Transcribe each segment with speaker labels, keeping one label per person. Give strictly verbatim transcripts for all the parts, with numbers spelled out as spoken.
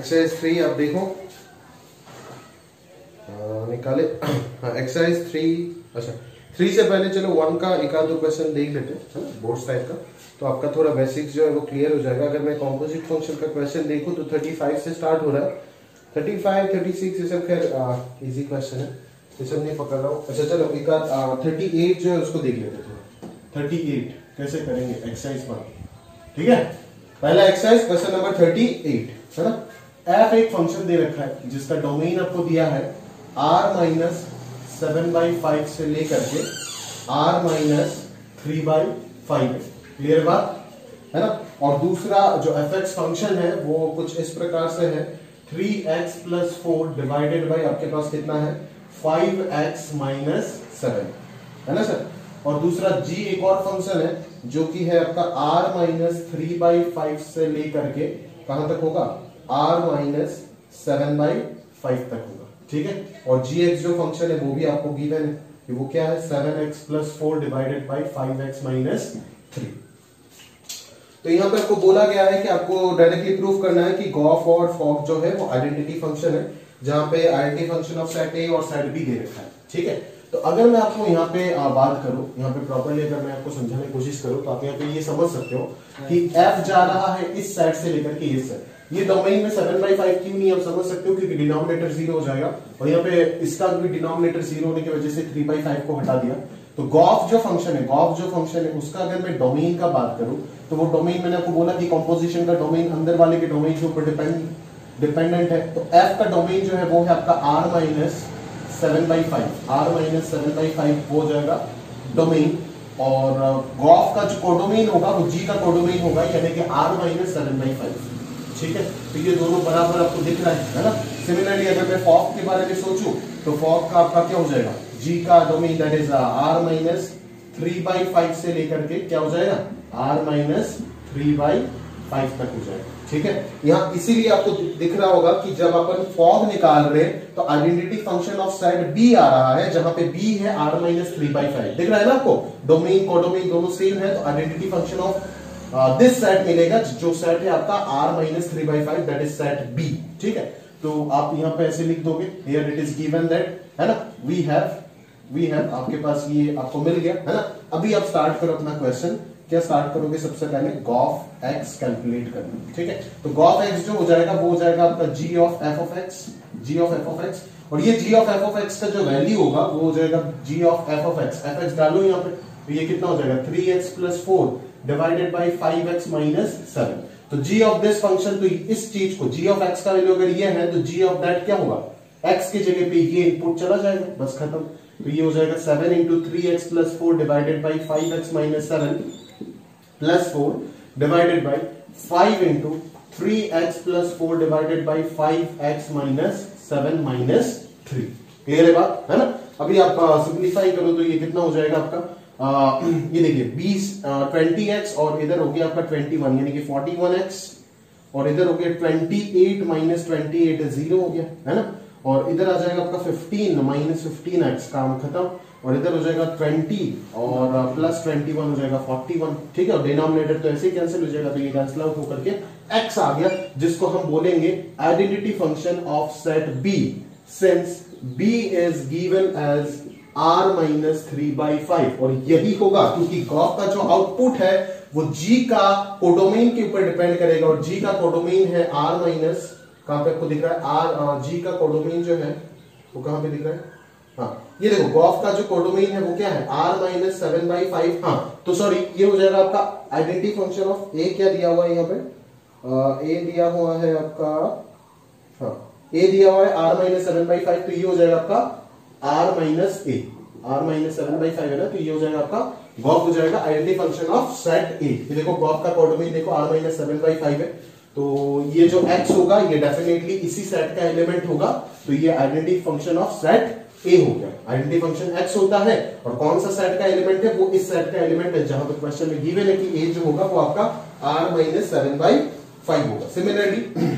Speaker 1: Exercise three आप देखो, आ, निकाले। एक्सरसाइज थ्री, अच्छा थ्री से पहले चलो वन का एक आध दो क्वेश्चन देख लेते हैं बोर्ड्स टाइप का, तो आपका थोड़ा बेसिक्स जो है वो क्लियर हो जाएगा। अगर मैं कॉम्पोजिट फंक्शन का क्वेश्चन देखूं तो थर्टी फाइव से स्टार्ट हो रहा है, थर्टी फाइव थर्टी सिक्स ये सब खैर इजी क्वेश्चन है, ये सब नहीं पकड़ रहा हूँ। अच्छा चलो एक आध थर्टी एट जो है उसको देख लेते थोड़ा। थर्टी एट कैसे करेंगे एक्सरसाइज पर, ठीक है। पहला exercise question number thirty eight है ना। एफ एक फंक्शन दे रखा है जिसका डोमेन आपको दिया है R minus seven by five से लेकर के R minus three by five. Clear बात है ना। और दूसरा जो एफ एक्स फंक्शन है वो कुछ इस प्रकार से है, three x plus four divided by आपके पास कितना है फाइव एक्स माइनस सेवन, है ना सर। और दूसरा जी एक और फंक्शन है जो कि है आपका r minus three by five से लेकर के कहां तक होगा r minus seven by five तक होगा, ठीक है। और जी एक्स जो फंक्शन है वो भी आपको गिवन है कि वो क्या है seven x plus four divided by five x minus three. तो यहां पे आपको बोला गया है कि आपको डायरेक्टली प्रूफ करना है कि गॉफ और फॉक जो है वो आइडेंटिटी फंक्शन है, जहां पे identity function of set A और सेट बी दे रखा है, ठीक है। तो अगर मैं आपको यहाँ पे बात करूं, यहाँ पे प्रॉपर्ली अगर मैं आपको समझाने की कोशिश करूं तो आप यहाँ पे ये समझ सकते हो कि f जा रहा है इस साइड से लेकर के इस साइड। ये डोमेन में सेवन बाई फाइव क्यों नहीं आप समझ सकते हो, क्योंकि डिनोमिनेटर जीरो हो जाएगा और यहाँ पे इसका भी डिनोमिनेटर जीरो होने की वजह से थ्री बाई फाइव को हटा दिया। तो गॉफ जो फंक्शन है, गॉफ जो फंक्शन है उसका अगर मैं डोमेन का बात करूं तो वो डोमेन मैंने आपको बोला कि कॉम्पोजिशन का डोमेन अंदर वाले के डोमेन के ऊपर डिपेंड डिपेंडेंट है। तो f का डोमेन जो है वो है आपका r minus seven by five, R minus seven by five हो जाएगा डोमेन, और गॉफ का जो कोडोमेन होगा वो जी का कोडोमेन होगा, यानी कि R minus seven by five, ठीक है। तो ये दोनों बराबर आपको दिख रहा है, है ना। सिमिलरली अगर मैं फॉक के बारे में सोचूं तो फॉक का आपका क्या हो जाएगा, जी का domain that is R minus three by five से लेकर के क्या हो जाएगा R minus three by five तक हो जाएगा, ठीक है। यहाँ इसीलिए आपको दिख रहा होगा कि जब अपन फॉग निकाल रहे हैं तो identity function of set B आ रहा है, जहां पे बी है R minus three by five. दिख रहा है ना आपको, डोमेन कोडोमेन दोनों सेम है, तो identity function of this set मिलेगा जो सेट है आपका R minus three by five, that is set B, ठीक है। तो आप यहाँ पे ऐसे लिख दोगे, here it is given that, है ना, वी हैव वी हैव आपके पास ये आपको मिल गया, है ना। अभी आप स्टार्ट करो अपना क्वेश्चन। क्या स्टार्ट करोगे, सबसे पहले गॉफ एक्स कैलकुलेट करना, ठीक है। तो गॉफ एक्स जो हो जाएगा वो हो जाएगा आपका G of F of X, G of F of X, और ये G of F of x का जो वैल्यू होगा वो हो जाएगा G of F of X. F X डालो यहाँ पे, तो ये कितना हो जाएगा three x plus four divided by five x minus seven. तो जी ऑफ दिस फंक्शन, तो इस चीज को जी ऑफ एक्स का वैल्यू अगर ये है तो जी ऑफ दैट क्या होगा, एक्स की जगह पे ये इनपुट चला जाएगा, बस खत्म। तो ये हो जाएगा seven into three x plus four divided by five x minus seven plus four divided by five into three x plus four divided by five x minus seven minus three. Clear है बात, है ना। अभी आप simplify करो तो ये कितना हो जाएगा आपका, आ, ये देखिए बीस ट्वेंटी एक्स और इधर हो गया आपका ट्वेंटी वन, यानी कि फोर्टी वन एक्स, और इधर हो गया twenty eight minus twenty eight zero हो गया, है ना। और इधर आ जाएगा आपका फिफ्टीन माइनस फिफ्टीन एक्स, काम खत्म। और इधर हो जाएगा ट्वेंटी और प्लस ट्वेंटी वन हो जाएगा फोर्टी वन, ठीक है। और डिनोमिनेटर तो ऐसे ही कैंसिल हो जाएगा, तो ये कैंसिल आउट होकर के x आ गया, जिसको हम बोलेंगे identity function of set b, since b is given as r minus three by five. और यही होगा क्योंकि गॉफ का जो आउटपुट है वो g का कोडोमेन के ऊपर डिपेंड करेगा, और g का कोडोमेन है r माइनस, कहां पे आपको दिख रहा है r, g का कोडोमेन जो है वो कहां पे दिख रहा है, हाँ ये देखो गॉफ का जो कोडोमेन है वो क्या है r minus seven by five. हाँ तो सॉरी ये हो जाएगा आपका आइडेंटिटी फंक्शन ऑफ a, क्या दिया हुआ है यहाँ पे, आ, a दिया हुआ है आपका, हाँ a दिया हुआ है r minus seven by five, तो ये हो जाएगा आपका r minus a, r minus seven by five है ना, तो ये हो जाएगा आपका गॉफ हो जाएगा identity function of set a। ये देखो गॉफ का कोडोमेन देखो r minus seven by five है, तो ये जो x होगा ये डेफिनेटली इसी सेट का एलिमेंट होगा, तो ये identity function of set A हो गया। आइडेंटिटी फंक्शन x होता है और कौन सा सेट का एलिमेंट है, वो इस सेट का एलिमेंट है, जहां पर क्वेश्चन में गिवन है कि a जो होगा वो आपका r minus seven by five होगा। सिमिलरली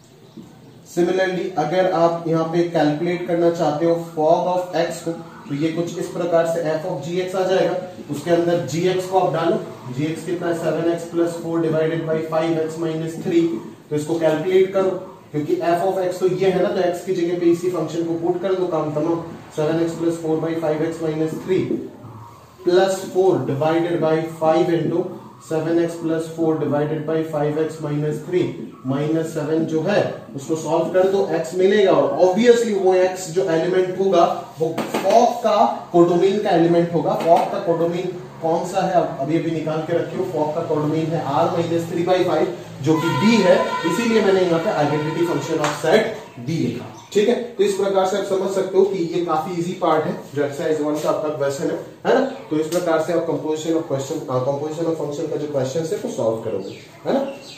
Speaker 1: सिमिलरली अगर आप यहाँ पे कैलकुलेट करना चाहते हो फॉग ऑफ x को, तो ये कुछ इस प्रकार से f ऑफ gx आ जाएगा, उसके अंदर gx को आप डालो, gx कितना है seven x plus four divided by five x minus three, तो इसको कैलकुलेट करो, क्योंकि एफ ऑफ एक्स तो ये है ना, तो एक्स की जगह पे इसी फंक्शन को पुट कर दो, काम तमाम। Seven x plus four by five x minus three plus four divided by five into seven x plus four divided by five x minus three minus seven जो है उसको सॉल्व कर दो, x मिलेगा। और ऑब्वियसली वो x जो element होगा वो फॉक का कोडोमेन का एलिमेंट होगा। फॉक का कोडोमेन कौन सा है अभी अभी निकाल के रखियो। फॉक का कोडोमेन है r minus three by five जो कि d है, इसीलिए मैंने यहाँ पे identity function of set d लिखा। ठीक है, तो इस प्रकार से आप समझ सकते हो कि ये काफी इजी पार्ट है जो एक्सरसाइज वन का आपका क्वेश्चन है, है ना। तो इस प्रकार से आप composition of question composition of function का जो क्वेश्चन है वो सॉल्व करोगे, है ना।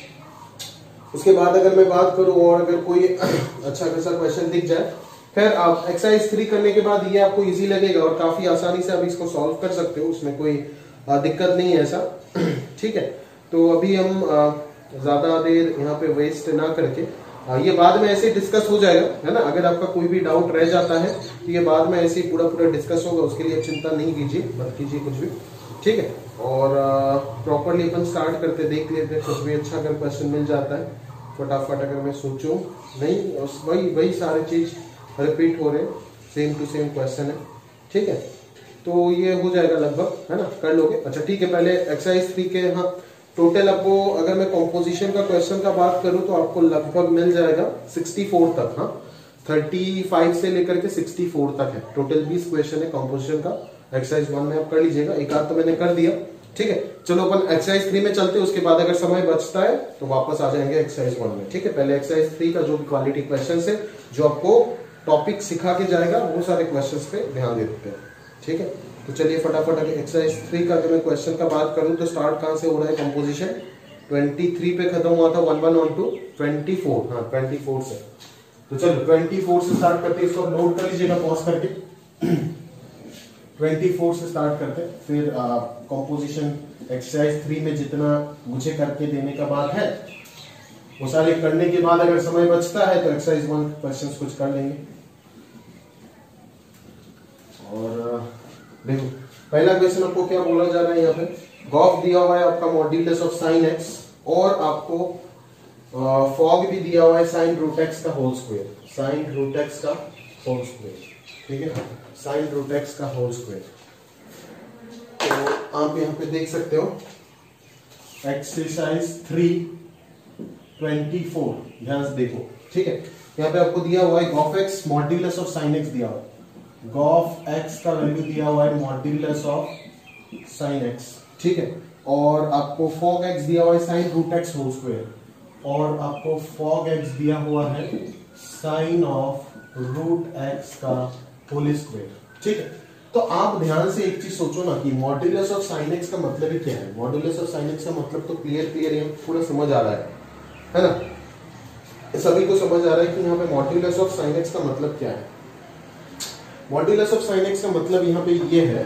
Speaker 1: उसके बाद अगर मैं बात करूं और अगर कोई अच्छा खासा क्वेश्चन दिख जाए, फिर आप एक्सरसाइज थ्री करने के बाद ये आपको इजी लगेगा और काफी आसानी से आप इसको सॉल्व कर सकते हो, उसमें कोई दिक्कत नहीं है ऐसा। ठीक है, तो अभी हम ज्यादा देर यहाँ पे वेस्ट ना करके आ, ये बाद में ऐसे डिस्कस हो जाएगा, है ना। अगर आपका कोई भी डाउट रह जाता है तो ये बाद में ऐसे पूरा पूरा डिस्कस होगा, उसके लिए चिंता नहीं कीजिए, मत कीजिए कुछ भी। ठीक है, और प्रॉपरली अपन स्टार्ट करते देख लेते, कुछ भी अच्छा अगर क्वेश्चन मिल जाता है फटाफट। अगर मैं सोचूं नहीं, वही वही सारी चीज रिपीट हो रहे, सेम टू सेम क्वेश्चन है। ठीक है, तो ये हो जाएगा लगभग, है ना, कर लोगे। अच्छा ठीक है, पहले एक्सरसाइज थ्री के हाँ टोटल आपको अगर मैं कॉम्पोजिशन का क्वेश्चन का बात करूं तो आपको लगभग मिल जाएगा सिक्सटी फोर तक। हाँ, थर्टी फाइव से लेकर के सिक्सटी फोर तक है टोटल बीस क्वेश्चन है कॉम्पोजिशन का। एक्सरसाइज वन में आप कर लीजिएगा, एक आध तो मैंने कर दिया। ठीक है, चलो अपन एक्सरसाइज थ्री में चलते हैं, उसके बाद अगर समय बचता है तो वापस आ जाएंगे एक्सरसाइज वन में। ठीक है, पहले एक्सरसाइज थ्री का जो भी क्वालिटी क्वेश्चन है जो आपको टॉपिक सिखा के जाएगा वो सारे क्वेश्चन पे ध्यान देते हैं। ठीक है, तो चलिए फटाफट अगर एक्सरसाइज थ्री का अगर मैं क्वेश्चन का बात करूं तो स्टार्ट कहां से हो रहा है कंपोजिशन, तेईस पे खत्म हुआ था one one on two twenty four. हाँ ट्वेंटी फोर से, तो चलो ट्वेंटी फोर से स्टार्ट करते हैं, इसको नोट कर लीजिएगा पॉज करके। ट्वेंटी फोर से स्टार्ट करते हैं, फिर कंपोजिशन एक्सरसाइज थ्री में जितना मुझे करके देने का बात है वो सारे करने के बाद अगर समय बचता है तो एक्सरसाइज वन क्वेश्चंस कुछ कर लेंगे। और देखो पहला क्वेश्चन आपको क्या बोला जा रहा है यहाँ पे, गॉफ दिया हुआ है आपका मॉड्यूलस ऑफ साइन एक्स और आपको फॉग भी दिया हुआ है साइन रूट एक्स का whole square, sine root x का होल स्क्वायर। ठीक है, साइन रूट एक्स का होल स्क्वायर। तो आप यहाँ पे देख सकते हो एक्सरसाइज थ्री ट्वेंटी फोर, ध्यान से देखो। ठीक है, यहाँ पे आपको दिया हुआ है gof X modulus of sine X दिया हुआ है, गॉफ एक्स का वैल्यू दिया हुआ है मॉड्यूलस ऑफ साइन एक्स। ठीक है, और आपको फॉग एक्स दिया हुआ है sine root X whole square, और आपको फॉग एक्स दिया हुआ है साइन ऑफ रूट एक्स का होल स्क्वायर। ठीक है, तो आप ध्यान से एक चीज सोचो ना कि मॉड्यूलस ऑफ साइन एक्स का मतलब ही क्या है। मॉड्यूलस ऑफ साइन एक्स का मतलब तो क्लियर क्लियर यहाँ पूरा समझ आ रहा है, है ना। सभी को समझ आ रहा है कि यहाँ पे मॉड्यूलस ऑफ साइन एक्स का मतलब क्या है। मॉड्यूलस ऑफ साइन एक्स का मतलब यहाँ पे ये है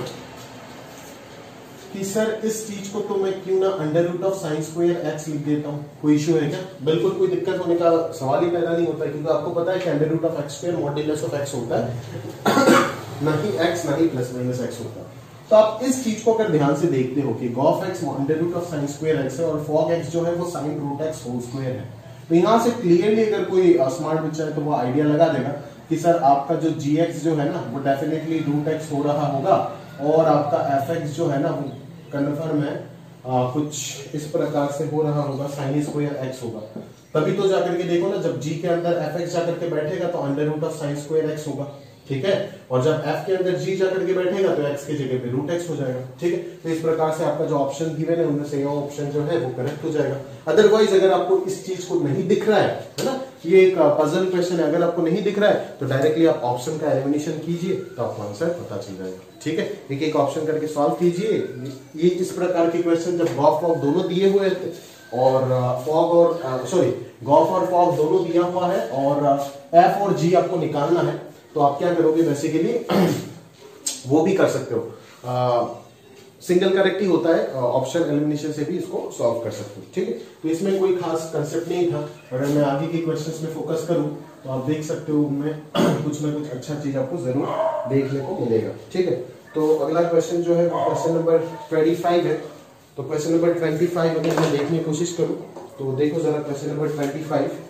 Speaker 1: कि सर इस चीज को तो मैं क्यों ना under root of sine square X लिख देता हूँ, कोई इश्यू है क्या? बिल्कुल कोई दिक्कत होने का सवाल ही पैदा नहीं होता, क्योंकि आपको पता है कि under root of X square modulus of X होता है, ना ही एक्स ना ही प्लस माइनस एक्स होता है। तो आप इस चीज को अगर ध्यान से देखते हो कि gof X under root of sine square X है और फॉग एक्स जो है वो sine root X whole square है, तो यहाँ से क्लियरली अगर कोई स्मार्ट बच्चा है तो वो आइडिया लगा देगा कि सर आपका जो जी एक्स जो है ना वो डेफिनेटली रूट एक्स हो रहा होगा, और आपका एफ एक्स जो है ना वो कन्फर्म है आ, कुछ इस प्रकार से हो रहा होगा, साइन स्क्वायर एक्स होगा। तभी तो जाकर के देखो ना, जब जी के अंदर एफ एक्स जाकर के बैठेगा तो under root of sine square X होगा। ठीक है, और जब f के अंदर g जाकर के बैठेगा तो x की जगह पे रूट x हो जाएगा। ठीक है, तो इस प्रकार से आपका जो ऑप्शन गिवन है उनमें से ये ऑप्शन जो है वो करेक्ट हो जाएगा। अदरवाइज अगर आपको इस चीज को नहीं दिख रहा है, है ना, ये एक पजल क्वेश्चन है, अगर आपको नहीं दिख रहा है तो डायरेक्टली आप ऑप्शन का एलिमिनेशन कीजिए तो आपको आंसर पता चल जाएगा। ठीक है, एक एक ऑप्शन करके सॉल्व कीजिए। ये इस प्रकार के क्वेश्चन जब गॉफ फॉग दोनों दिए हुए थे और फॉग और सॉरी गॉफ और फॉग दोनों दिया हुआ है और एफ और जी आपको निकालना है, तो आप क्या करोगे बेसिकली वो भी कर सकते हो, सिंगल करेक्ट ही होता है, ऑप्शन एलिमिनेशन से भी इसको सॉल्व कर सकते हो। ठीक है, तो इसमें कोई खास कंसेप्ट नहीं था। अगर मैं आगे के क्वेश्चंस में फोकस करूं तो आप देख सकते हो उनमें कुछ ना कुछ अच्छा चीज आपको जरूर देखने को मिलेगा। ठीक है, तो अगला क्वेश्चन जो है वो क्वेश्चन नंबर ट्वेंटी फाइव है। तो क्वेश्चन नंबर ट्वेंटी फाइव अगर मैं देखने की कोशिश करूँ तो देखो जरा question number twenty five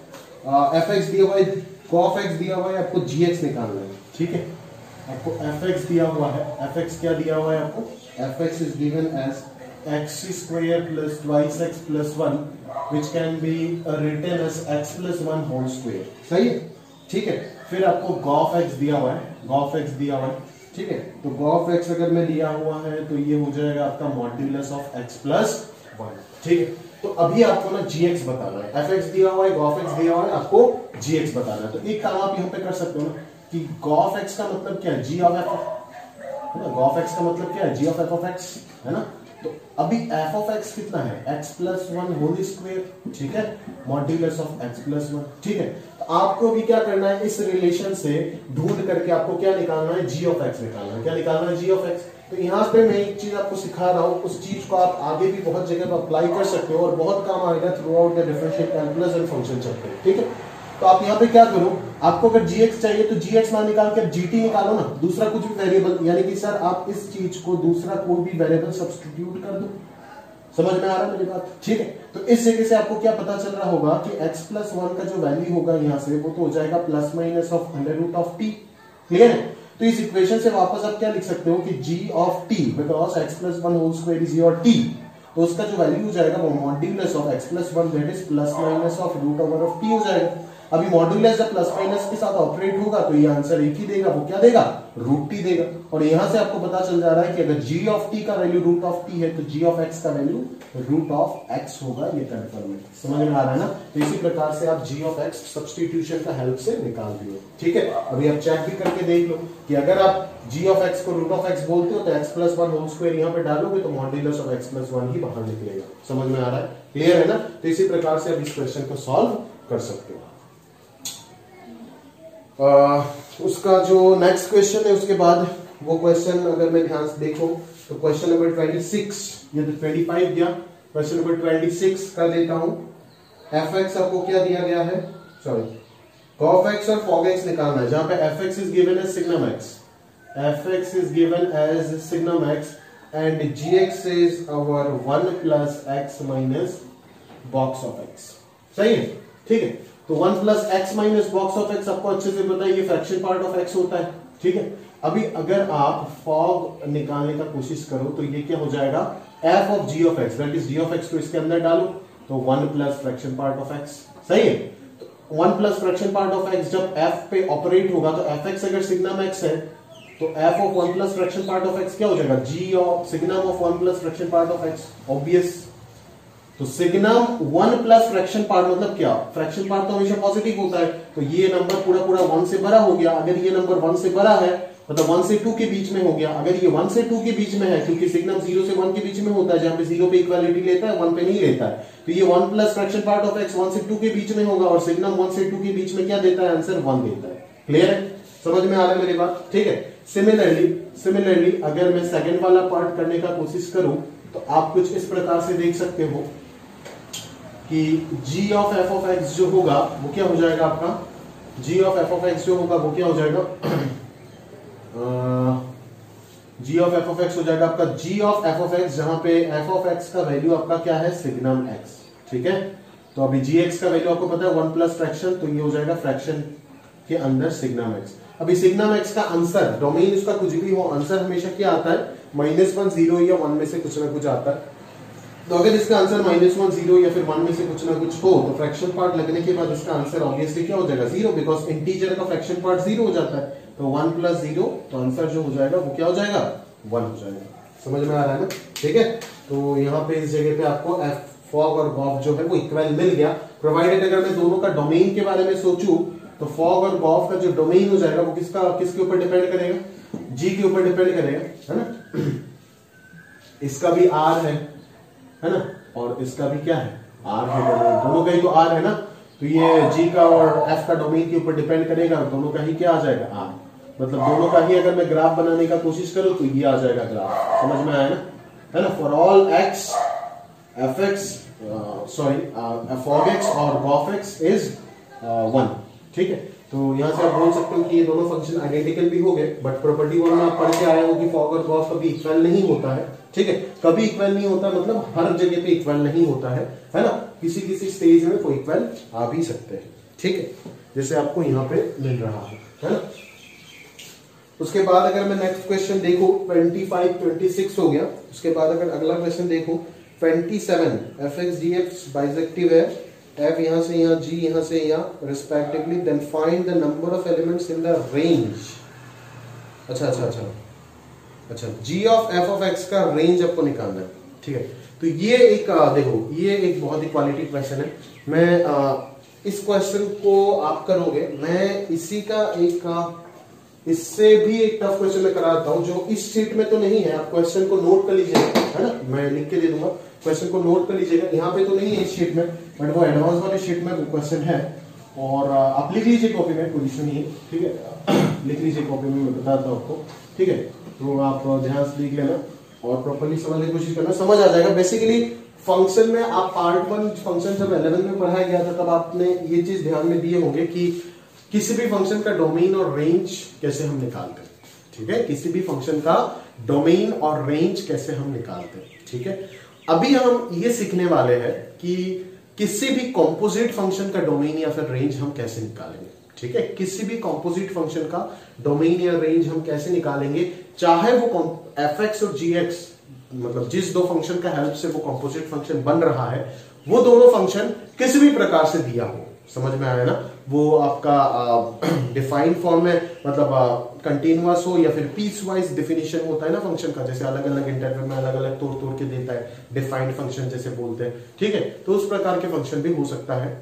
Speaker 1: F X दिया हुआ है, कॉफ एक्स दिया हुआ है, आपको जी एक्स निकालना है, ठीक है। आपको एफ एक्स दिया हुआ है, एफ एक्स क्या दिया हुआ है आपको, F x is given as X square plus twice X plus one which can be written as X plus one whole square, सही है, ठीक है। फिर आपको गॉफ एक्स दिया हुआ है, गॉफ एक्स दिया हुआ है, ठीक है। तो गॉफ एक्स अगर मैं दिया हुआ है तो ये हो जाएगा आपका modulus of X plus one, ठीक है। तो अभी आपको ना जी एक्स बताना है, एफ एक्स दिया हुआ है, गॉफ एक्स दिया हुआ है, आपको जी एक्स बताना है। तो एक काम आप यहाँ पे कर सकते हो ना कि गॉफ एक्स का मतलब क्या है, जी ऑफ एफ, है ना, गॉफ एक्स का मतलब क्या है, G of F of X, है ना। तो अभी एफ ऑफ एक्स कितना है, X plus one whole square, ठीक है, modulus of X plus one, ठीक है। तो आपको भी क्या करना है, इस रिलेशन से ढूंढ करके आपको क्या निकालना है, जी ऑफ एक्स निकालना है। क्या निकालना है, जी ऑफ एक्स। तो यहाँ पे मैं एक चीज आपको सिखा रहा हूँ, उस चीज को आप आगे भी बहुत जगह पर अप्लाई कर सकते हो और बहुत काम आएगा throughout the differential calculus and function chapter, ठीक है। तो आप यहाँ पे क्या करो, आपको अगर जी एक्स चाहिए तो जी एक्स ना निकाल के जी टी निकालो ना, दूसरा कुछ भी वेरिएबल, यानी कि सर आप इस चीज को दूसरा कोई भी वेरिएबल सब्स्टिट्यूट कर दो। समझ में आ रहा है मेरी बात, ठीक है। तो इस जगह से आपको क्या पता चल रहा होगा कि x प्लस वन का जो वैल्यू होगा यहाँ से वो तो हो जाएगा plus minus of under root of T, clear है। तो इस इक्वेशन से वापस आप क्या लिख सकते हो कि g of t because x plus one whole square is your t, तो उसका जो वैल्यू हो जाएगा वो modulus of x plus one that is plus minus of root over of t हो जाएगा। अभी मॉड्यूलस जब प्लस माइनस के साथ ऑपरेट होगा तो ये आंसर एक ही देगा, वो क्या देगा, रूट टी देगा। और यहां से आपको पता चल जा रहा है कि अगर g ऑफ t का वैल्यू रूट ऑफ t है तो g ऑफ x का वैल्यू रूट ऑफ x होगा, ये कंफर्म है। समझ में आ रहा है ना। तो इसी प्रकार से आप g ऑफ x सब्स्टिट्यूशन का हेल्प से निकाल दिए, ठीक है। अभी आप चेक भी करके देख लो कि अगर आप g ऑफ x को रूट ऑफ x बोलते हो तो x plus one whole square यहाँ पे डालोगे तो modulus of x plus one ही बाहर निकलेगा। समझ में आ रहा है, क्लियर है ना। तो इसी प्रकार से आप इस क्वेश्चन को सॉल्व कर सकते हो। Uh, उसका जो नेक्स्ट क्वेश्चन है उसके बाद वो क्वेश्चन अगर मैं ध्यान से देखो तो क्वेश्चन नंबर ट्वेंटी सिक्स, ये तो ट्वेंटी फाइव दिया, क्वेश्चन नंबर ट्वेंटी सिक्स का लेता हूं। एफ एक्स आपको क्या दिया गया है, सॉरी कॉफ एक्स और फॉग एक्स निकालना है, जहां पे F x is given as signum X, F x is given as signum X and G X is our one plus X minus box of X, सही है, ठीक है। तो one plus X minus box of X आपको अच्छे से पता है ये फ्रैक्शन पार्ट ऑफ एक्स होता है, ठीक है। अभी अगर आप फॉग निकालने का कोशिश करो तो ये क्या हो जाएगा, F of G of X that is G of X को इसके अंदर डालो तो one plus fraction part of X, सही है। तो one plus fraction part of X जब एफ पे ऑपरेट होगा तो एफ एक्स अगर सिग्नम एक्स है तो F of one plus fraction part of X क्या हो जाएगा, G of signum of one plus fraction part of X, obvious. तो signum one plus fraction part मतलब क्या, फ्रैक्शन पार्ट तो हमेशा पॉजिटिव होता है, तो ये नंबर पूरा पूरा वन से बड़ा हो गया। अगर ये नंबर वन से बड़ा है मतलब वन से टू के बीच में हो गया, अगर ये वन से टू के बीच में है क्योंकि सिग्नम जीरो से वन के बीच में होता है, जहां पे जीरो पे इक्वालिटी लेता है वन पे नहीं लेता है, तो ये one plus fraction part of X one से टू के बीच में होगा और सिग्नम वन से टू के बीच में क्या देता है, आंसर वन देता है। क्लियर है, समझ में आ रहा है मेरी बात, ठीक है। सिमिलरली सिमिलरली अगर मैं सेकंड वाला पार्ट करने का कोशिश करूं तो आप कुछ इस प्रकार से देख सकते हो कि g of f of x जो होगा वो क्या हो जाएगा आपका, g of f of x जो होगा वो क्या हो जाएगा, g of f of x हो जाएगा आपका g of f of x, जहां पे f ऑफ x का वैल्यू आपका क्या है, सिग्नम x, ठीक है। तो अभी gx का वैल्यू आपको पता है वन प्लस फ्रैक्शन, तो ये हो जाएगा फ्रैक्शन के अंदर सिग्नम x। अभी सिग्नम x का आंसर, डोमेन उसका कुछ भी हो, आंसर हमेशा क्या आता है, माइनस वन जीरो या वन में से कुछ ना कुछ आता है। तो अगर इसका आंसर माइनस वन जीरो या फिर वन में से कुछ ना कुछ हो तो फ्रैक्शन पार्ट लगने के बाद इसका आंसर ऑब्वियसली क्या हो जाएगा, जीरो, बिकॉज इंटीजर का फ्रैक्शन पार्ट जीरो हो जाता है। तो वन प्लस जीरो, तो आंसर जो हो जाएगा वो क्या हो जाएगा, वन हो जाएगा। समझ में आ रहा है ना, ठीक है। तो यहाँ पे इस जगह पे आपको एफ फॉग और गॉफ जो है वो इक्वल मिल गया, प्रोवाइडेड अगर मैं दोनों का डोमेन के बारे में सोचूं तो फॉग और गॉफ का जो डोमेन हो जाएगा वो किसका किसके ऊपर डिपेंड करेगा, जी के ऊपर डिपेंड करेगा, है ना। इसका भी आर है है ना, और इसका भी क्या है, आर है, डोमेन दोनों का ही तो आर है ना। तो ये जी का और एफ का डोमेन के ऊपर डिपेंड करेगा, दोनों का ही क्या आ जाएगा, आर। मतलब दोनों का ही अगर मैं ग्राफ बनाने का कोशिश करूं तो ये आ जाएगा ग्राफ। समझ में आया ना, है ना। For all X F X sorry fog x और गॉफ एक्स इज वन, ठीक है। तो यहां से आप बोल सकते हो कि ये दोनों फंक्शन आइडेंटिकल भी हो गए, बट प्रॉपर्टी वन में आप पढ़ के आए हो कि फॉग और गॉफ कभी इक्वल नहीं होता है, ठीक है। कभी इक्वल नहीं होता मतलब हर जगह पे इक्वल नहीं होता है, है ना। किसी किसी स्टेज में वो इक्वल आ भी सकते हैं, ठीक है, जैसे आपको यहाँ पे मिल रहा है, है ना। उसके बाद अगर मैं नेक्स्ट क्वेश्चन देखूं पच्चीस, छब्बीस हो गया। उसके बाद अगर अगला क्वेश्चन देखूं सत्ताईस, F x D X bijective है, एफ यहां से यहां, जी यहां से यहां respectively, then find the number of elements in the range. अच्छा अच्छा अच्छा अच्छा G of F of x का रेंज आपको निकालना है, ठीक है। तो ये एक देखो, ये एक बहुत ही क्वालिटी क्वेश्चन है। मैं आ, इस क्वेश्चन को आप करोगे, मैं इसी का एक इससे भी एक टफ क्वेश्चन मैं कराता हूं जो इस शीट में तो नहीं है। आप क्वेश्चन को नोट कर लीजिएगा, है ना, मैं लिख के दे दूंगा, क्वेश्चन को नोट कर लीजिएगा। यहाँ पे तो नहीं है इस शीट में, बट वो एडवांस वाले शीट में वो क्वेश्चन है, और आप लिख लीजिए कॉपी में, कोई इशू नहीं है, ठीक है। लिख लीजिए कॉपी में, मैं बताता हूँ आपको, ठीक है। तो आप ध्यान से लिख लेना और प्रॉपर्ली समझने की कोशिश करना, समझ आ जाएगा। बेसिकली फंक्शन में आप पार्ट वन फंक्शन जब इलेवन में पढ़ाया गया था तब आपने ये चीज ध्यान में दिए होंगे कि किसी भी फंक्शन का डोमेन और रेंज कैसे हम निकालते हैं, ठीक है। किसी भी फंक्शन का डोमेन और रेंज कैसे हम निकालते हैं, ठीक है। अभी हम ये सीखने वाले हैं कि किसी भी कॉम्पोजिट फंक्शन का डोमेन या फिर रेंज हम कैसे निकालेंगे, ठीक है। किसी भी कॉम्पोजिट फंक्शन का डोमेन या रेंज हम कैसे निकालेंगे, चाहे वो एफ एक्स और जी एक्स, मतलब जिस दो फंक्शन का हेल्प से वो कॉम्पोजिट फंक्शन बन रहा है, वो दोनों फंक्शन किसी भी प्रकार से दिया हो। समझ में आया ना, वो आपका डिफाइंड फॉर्म है, मतलब कंटिन्यूअस हो या फिर पीस वाइज डिफिनेशन होता है ना फंक्शन का, जैसे अलग अलग इंटरवल में अलग अलग तोड़ तोड़ के देता है, डिफाइंड फंक्शन जैसे बोलते हैं, ठीक है। तो उस प्रकार के फंक्शन भी हो सकता है,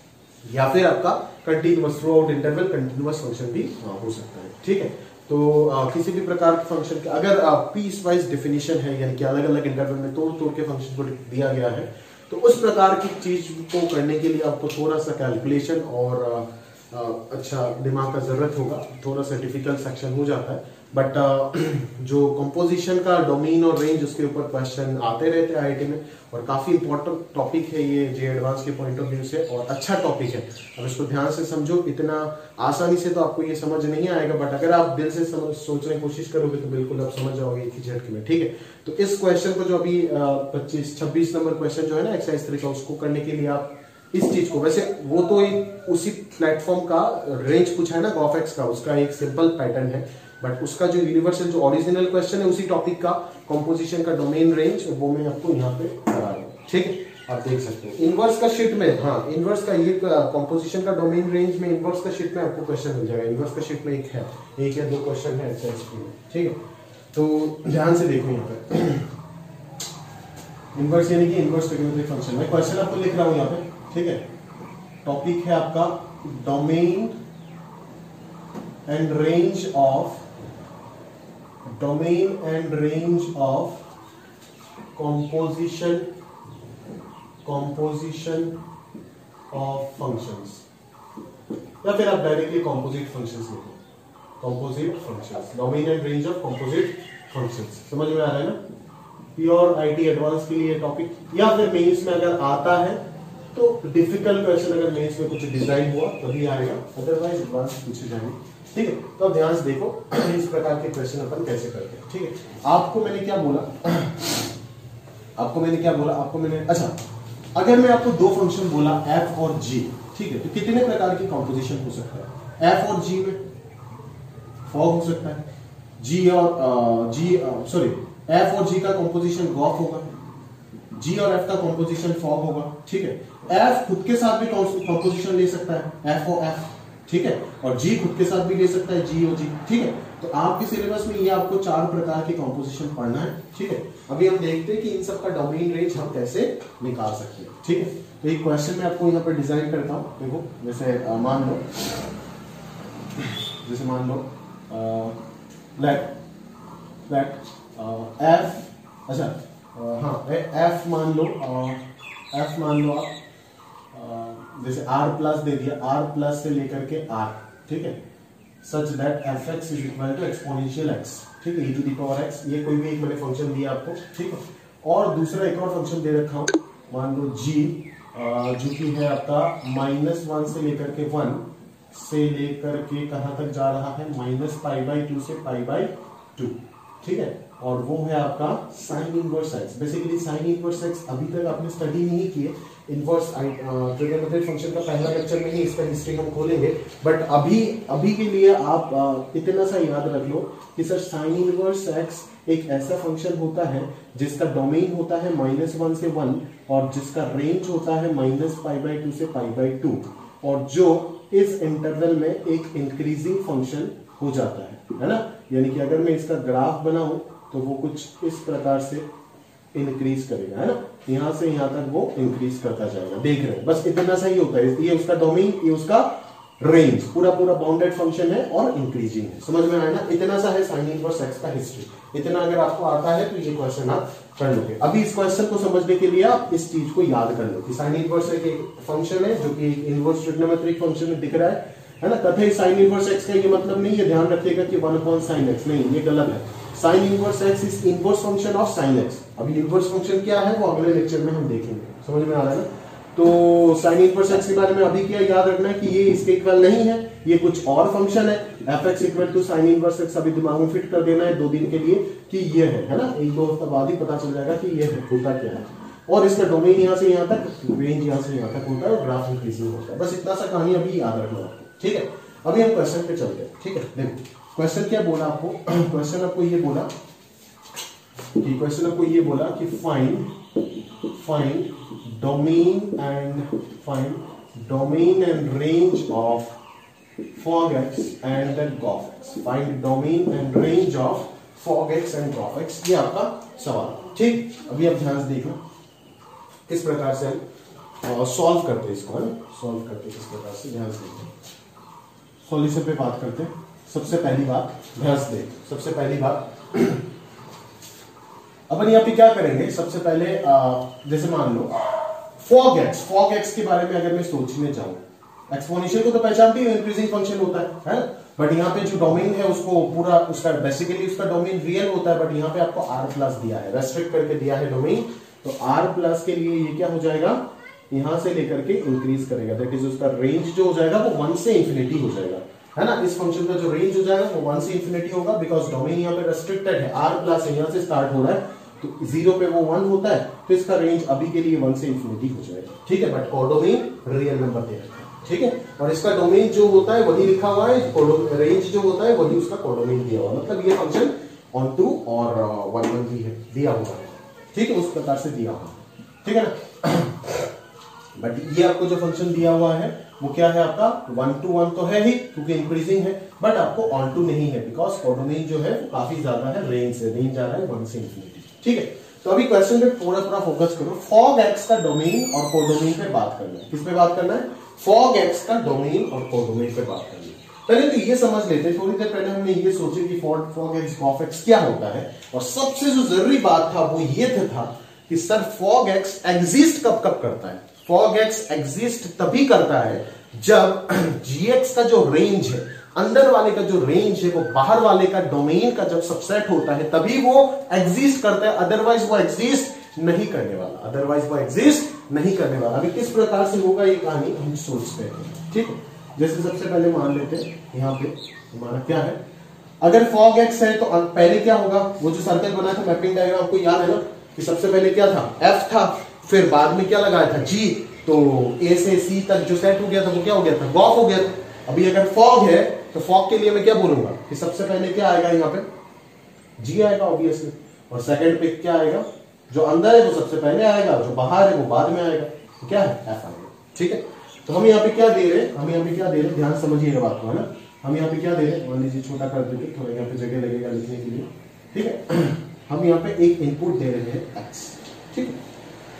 Speaker 1: या फिर आपका continuous throughout interval continuous function भी हो सकता है, ठीक है। तो आ, किसी भी प्रकार के फंक्शन के अगर पीस वाइज डिफिनेशन है, यानी कि अलग अलग इंटरवल में तोड़ तोड़ के फंक्शन को दिया गया है, तो उस प्रकार की चीज को करने के लिए आपको थोड़ा सा कैलकुलेशन और आ, अच्छा दिमाग का जरूरत होगा, थोड़ा सा डिफिकल्ट सेक्शन हो जाता है। बट जो कंपोजिशन का डोमेन और रेंज, उसके ऊपर क्वेश्चन आते रहते हैं आईआईटी में, और काफी इंपॉर्टेंट टॉपिक है ये जे एडवांस के पॉइंट ऑफ व्यू से, और अच्छा टॉपिक है। अब इसको ध्यान से समझो, इतना आसानी से तो आपको ये समझ नहीं आएगा, बट अगर आप दिल से समझ सोचने की कोशिश करोगे तो बिल्कुल आप समझ जाओगे एक ही झटके में, ठीक है। तो इस क्वेश्चन को जो अभी पच्चीस छब्बीस नंबर क्वेश्चन जो है ना एक्सरसाइज थ्री का, उसको करने के लिए आप इस चीज को, वैसे वो तो एक उसी प्लेटफॉर्म का रेंज पूछा है ना गॉफ एक्स का, उसका एक सिंपल पैटर्न है, बट उसका जो यूनिवर्सल जो ओरिजिनल क्वेश्चन है उसी टॉपिक का कंपोजिशन का डोमेन रेंज, वो मैं आपको यहाँ पे करा रहा हूँ, ठीक है। आप देख सकते हो इनवर्स का शीट में, हाँ इनवर्स का ये कंपोजिशन का डोमेन रेंज में इनवर्स का शीट में आपको क्वेश्चन मिल जाएगा। इनवर्स का शीट में एक है, एक या दो क्वेश्चन है एक्सरसाइज में, ठीक है। तो ध्यान से देखो यहाँ पे इनवर्स यानी कि इनवर्स ट्रिग्नोमेट्रिक फंक्शन में क्वेश्चन आपको लिख रहा हूँ यहाँ पे, ठीक है। टॉपिक है आपका domain and range of domain and range of composition composition of functions, या फिर आप डायरेक्टली कॉम्पोजिट फंक्शंस लिखो, composite functions, domain and range of composite functions. समझ में आ रहा है ना, प्योर आईटी एडवांस के लिए टॉपिक, या फिर मेंस में अगर आता है तो डिफिकल्ट क्वेश्चन अगर मेंस में कुछ डिजाइन हुआ तभी आएगा, अदरवाइज एडवांस पूछे जाएंगे, ठीक है। तो अब ध्यान से देखो इस प्रकार के क्वेश्चन अपन कैसे करते हैं, ठीक है। आपको मैंने क्या बोला आपको मैंने क्या बोला आपको मैंने अच्छा, अगर मैं आपको दो फंक्शन बोला f और g, ठीक है, तो कितने प्रकार की कॉम्पोजिशन हो सकता है। f और g में फॉग हो सकता है, g और g सॉरी f और g का कॉम्पोजिशन गॉफ होगा, g और f का कॉम्पोजिशन फॉग होगा, ठीक है। f खुद के साथ भी कॉम्पोजिशन ले सकता है, f और f, ठीक है, और g खुद के साथ भी ले सकता है, g और g, ठीक है। तो आपके सिलेबस में ये आपको चार प्रकार की कॉम्पोजिशन पढ़ना है, ठीक है। अभी हम देखते हैं कि इन सब का डोमेन रेंज हम कैसे निकाल सकते हैं, ठीक है। तो एक क्वेश्चन मैं आपको यहाँ पर डिजाइन करता हूँ, देखो जैसे आ, मान लो जैसे मान लो लेट लेट f, अच्छा आ, हाँ f मान लो आ, f मान लो आप आ, जैसे r प्लस दे दिया, r प्लस से लेकर के r, ठीक है, such that f x is equal to exponential x, ठीक है, e to the power x, ये कोई भी एक मैंने फंक्शन दिया आपको, ठीक है। और दूसरा एक और फंक्शन दे रखा हूं, मान लो g जो कि है आपका माइनस वन से लेकर के वन से लेकर के कहां तक जा रहा है, माइनस पाई बाई टू से पाई बाई टू, ठीक है।
Speaker 2: और वो है आपका sine inverse x. Basically sine inverse x अभी तक आपने स्टडी नहीं किए, इनवर्स ट्रिग्नोमेट्रिक फंक्शन का पहला लेक्चर में ही इसका हिस्ट्री हम खोलेंगे, बट अभी अभी के लिए आप आ, इतना सा याद रख लो कि सर साइन इनवर्स एक्स एक ऐसा फंक्शन होता है जिसका डोमेन होता है माइनस वन से वन और जिसका रेंज होता है माइनस पाई बाई टू से पाई बाई टू, और जो इस इंटरवल में एक इंक्रीजिंग फंक्शन हो जाता है, है ना। यानी कि अगर मैं इसका ग्राफ बनाऊं तो वो कुछ इस प्रकार से इंक्रीज करेगा, है ना, यहां से यहां तक वो इंक्रीज करता जाएगा, देख रहे हैं, बस इतना सा ही होता है। ये उसका डोमेन, ये उसका रेंज, पूरा पूरा बाउंडेड फंक्शन है और इंक्रीजिंग है। समझ में आया ना, इतना सा है साइन इनवर्स एक्स का हिस्ट्री। इतना अगर आपको आता है तो ये क्वेश्चन आप कर लोगे। अभी इस क्वेश्चन को समझने के लिए आप इस चीज को याद कर लो कि साइन इनवर्स एक फंक्शन है जो कि इनवर्स ट्रिग्नोमेट्रिक फंक्शन में दिख रहा है है ना। कथे साइन इनवर्स एक्स का ये मतलब नहीं है, ध्यान रखिएगा कि वन अपॉन साइन एक्स, नहीं, ये गलत है। Sine inverse x is inverse function of sine x. अभी इनवर्स फंक्शन क्या है वो अगले लेक्चर में हम देखेंगे। समझ में आ रहा है ना। तो साइन इनवर्स एक्स के बारे में अभी क्या याद रखना है कि ये इसके इक्वल नहीं है, ये कुछ और फंक्शन है। F x equal to sine inverse x अभी दिमाग में फिट कर देना है दो दिन के लिए कि ये है है ना। एक दो हफ्ता बाद ही पता चल जाएगा कि ये है, होता क्या है। और इसका डोमेन यहां से यहां तक, रेंज यहां से यहां तक होता है और ग्राफ इंक्रीजिंग होता है। बस इतना सा कहानी अभी याद रखना है, ठीक है। अभी हम क्वेश्चन पे चलते हैं, ठीक है। देखो क्वेश्चन क्या बोला आपको, क्वेश्चन आपको ये बोला कि क्वेश्चन आपको ये बोला कि find find domain and find domain and range of fog x and the gof x। Find domain and range of fog x and gof x, ये आपका सवाल, ठीक। अभी आप ध्यान से देखना किस प्रकार से हम सॉल्व करते हैं इसको, है ना, सॉल्व करते हैं किस प्रकार से, ध्यान से देखना। सॉल्यूशन पे बात करते हैं। सबसे पहली बात ध्यान से देख, सबसे पहली बात अपन यहाँ पे क्या करेंगे, सबसे पहले आ, जैसे मान लो fog x, fog x के बारे में अगर मैं सोचने जाऊं, एक्सपोनेंशियल को तो पहचानते ही इंक्रीजिंग फंक्शन होता है, है? बट यहाँ पे जो डोमेन है उसको पूरा उसका बेसिकली उसका डोमेन रियल होता है, बट यहाँ पे आपको r प्लस दिया है, रेस्ट्रिक्ट करके दिया है डोमेन। तो r प्लस के लिए ये क्या हो जाएगा, यहां से लेकर के इंक्रीज करेगा, दैट इज उसका रेंज जो हो जाएगा वो वन से इंफिनिटी हो जाएगा, है ना। इस फंक्शन का जो रेंज हो जाएगा वो वन से इंफिनिटी होगा, बिकॉज डोमेन यहाँ पे रेस्ट्रिक्टेड है, r प्लस यहाँ से स्टार्ट हो रहा है तो जीरो पे वो वन होता है, तो इसका रेंज अभी के लिए वन से इंफिनिटी हो जाएगा, ठीक है। बट कोडोमेन रियल नंबर दे रखा है, ठीक है। और इसका डोमेन जो होता है वही लिखा हुआ है, रेंज जो होता है वही उसका कोडोमेन दिया हुआ है, मतलब ये फंक्शन ऑन टू और वन वन भी है दिया हुआ है, ठीक है, उस प्रकार से दिया हुआ है, ठीक है ना। बट ये आपको जो फंक्शन दिया हुआ है वो क्या है आपका, वन टू वन तो है ही क्योंकि इंक्रीजिंग है, बट आपको ऑन टू नहीं है बिकॉज कोडोमेन जो है काफी ज्यादा है, रेंज से रेंज जा रहा है वन से इंफिनिटी, ठीक है। तो अभी क्वेश्चन पे पूरा पूरा फोकस करो। fog x का डोमेन और कोडोमेन पे बात करना है। किस पे बात करना है, fog x का डोमेन और कोडोमेन पे बात करनी है। पहले तो ये समझ लेते हैं, थोड़ी देर पहले हमने ये सोचे कि fog x gof x क्या होता है, और सबसे जो जरूरी बात था वो ये था कि सर fog x एग्जिस्ट कब कब करता है। fog x एग्जिस्ट तभी करता है जब gx का जो रेंज है, अंदर वाले का जो रेंज है वो बाहर वाले का डोमेन का जब सबसेट होता है तभी वो एग्जिस्ट करता है, अदरवाइज वो एग्जिस्ट नहीं करने वाला, अदरवाइज वो एग्जिस्ट नहीं करने वाला। अभी किस प्रकार से होगा ये कहानी हम सोचते हैं, ठीक है। जैसे सबसे पहले मान लेते हैं यहाँ पे हमारा क्या है, अगर fog x है तो पहले क्या होगा, वो जो सर्कल बना था मैपिंग डायग्राम आपको याद है ना कि सबसे पहले क्या था, f था, फिर बाद में क्या लगाया था, g, तो a से c तक जो सेट हो गया था वो क्या हो गया था, gof हो गया था। अभी अगर fog है तो fog के लिए मैं क्या बोलूंगा कि सबसे पहले क्या आएगा, यहाँ पे g आएगा ऑब्वियसली, और सेकंड पे क्या आएगा, जो अंदर है वो सबसे पहले आएगा, जो बाहर है वो बाद में आएगा, तो क्या है f आएगा, ठीक है। तो हम यहाँ पे क्या दे रहे हैं, हम यहाँ पे क्या दे रहे हैं, ध्यान समझिएगा बात को, है ना। हम यहाँ पे क्या दे रहे हैं, मान लीजिए छोटा कर देते, थोड़ा यहाँ पे जगह लगेगा लिखने के लिए, ठीक है। हम यहाँ पे एक इनपुट दे रहे हैं x, ठीक है।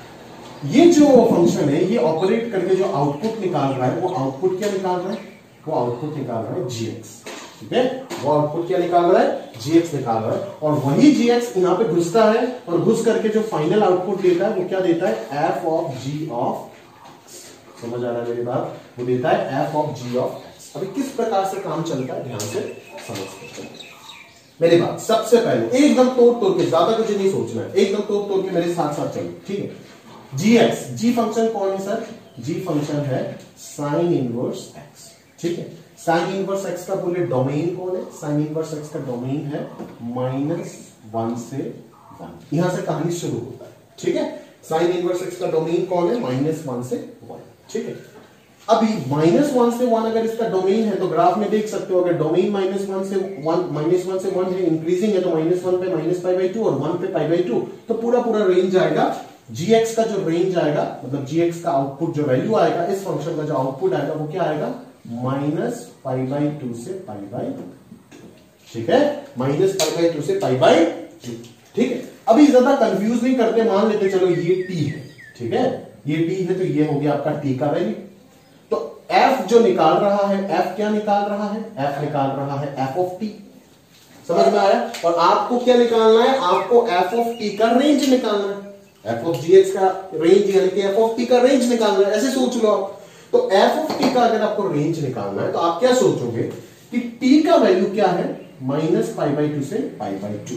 Speaker 2: ये जो फंक्शन है ये ऑपरेट करके जो आउटपुट निकाल रहा है वो आउटपुट क्या निकाल रहा है, वो आउटपुट निकाल रहा है gx, ठीक है। वो आउटपुट क्या निकाल रहा है, gx निकाल रहा है, और वही gx यहाँ पे घुसता है और घुस करके जो फाइनल आउटपुट देता है वो क्या देता है, f of g of x। समझ आ रहा है मेरी बात, वो देता है f of g of x। अभी किस प्रकार से काम चलता है ध्यान से समझते हैं मेरी बात। सबसे पहले एकदम तोड़ तोड़ के, ज्यादा कुछ नहीं सोचना है, एकदम तोड़ तोड़ के मेरे साथ साथ चलो, ठीक है। gx, g फंक्शन कौन है सर, g फंक्शन है साइन इनवर्स x, ठीक है। साइन इनवर्स x का बोले डोमेन कौन है, साइन इनवर्स x का डोमेन है माइनस वन से वन, यहां से कहानी शुरू होता है। ठीक है, साइन इनवर्स एक्स का डोमेन कौन है? माइनस वन से वन। ठीक है, अभी माइनस वन से वन अगर इसका डोमेन है तो ग्राफ में देख सकते हो, अगर डोमेन माइनस वन से वन माइनस वन से वन है, इंक्रीजिंग है, तो माइनस वन पे माइनस पाई बाई टू और वन पे पाई बाई टू, तो पूरा पूरा रेंज आएगा जी एक्स का जो रेंज आएगा, मतलब जी एक्स का आउटपुट जो वैल्यू आएगा, इस फंक्शन का जो आउटपुट आएगा वो क्या आएगा? माइनस पाई बाई टू से पाई बाई टू। ठीक है, माइनस पाई बाई टू से पाई बाई टू। ठीक है, अभी ज्यादा कंफ्यूज नहीं करते, मान लेते चलो ये टी है। ठीक है, ये टी है तो ये हो गया आपका टी का वैल्यू। तो एफ जो निकाल रहा है, एफ क्या निकाल रहा है? एफ निकाल रहा है एफ ऑफ टी। समझ में आया? और आपको क्या निकालना है? आपको एफ ऑफ टी का रेंज निकालना है। एफ ऑफ जी एक्स का रेंज यानी कि एफ ऑफ टी का रेंज निकालना है, ऐसे सोच लो आप। तो एफ ऑफ टी का अगर आपको रेंज निकालना है तो आप क्या सोचोगे कि टी का वैल्यू क्या है? माइनस पाई बाई टू से पाई बाई टू।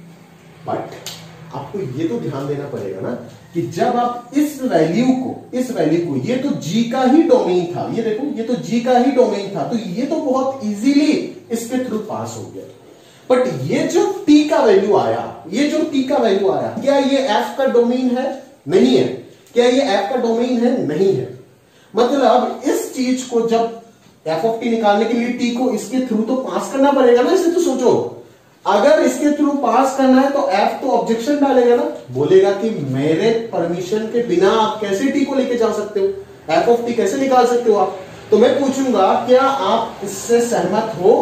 Speaker 2: बट आपको ये तो ध्यान देना पड़ेगा ना कि जब आप इस वैल्यू को इस वैल्यू को ये तो जी का ही डोमेन था, ये देखो ये तो जी का ही डोमेन था, तो ये तो बहुत इजीली इसके थ्रू पास हो गया। बट ये जो t का वैल्यू आया, ये जो t का वैल्यू आया, क्या ये f का डोमेन है? नहीं है। क्या ये f का डोमेन है? नहीं है। मतलब इस चीज को जब f ऑफ t निकालने के लिए t को इसके थ्रू तो पास करना पड़ेगा ना। इसे तो सोचो, अगर इसके थ्रू पास करना है तो f तो ऑब्जेक्शन डालेगा ना, बोलेगा कि मेरे परमिशन के बिना आप कैसे t को लेके जा सकते हो, f ऑफ t कैसे निकाल सकते हो आप? तो मैं पूछूंगा क्या आप इससे सहमत हो?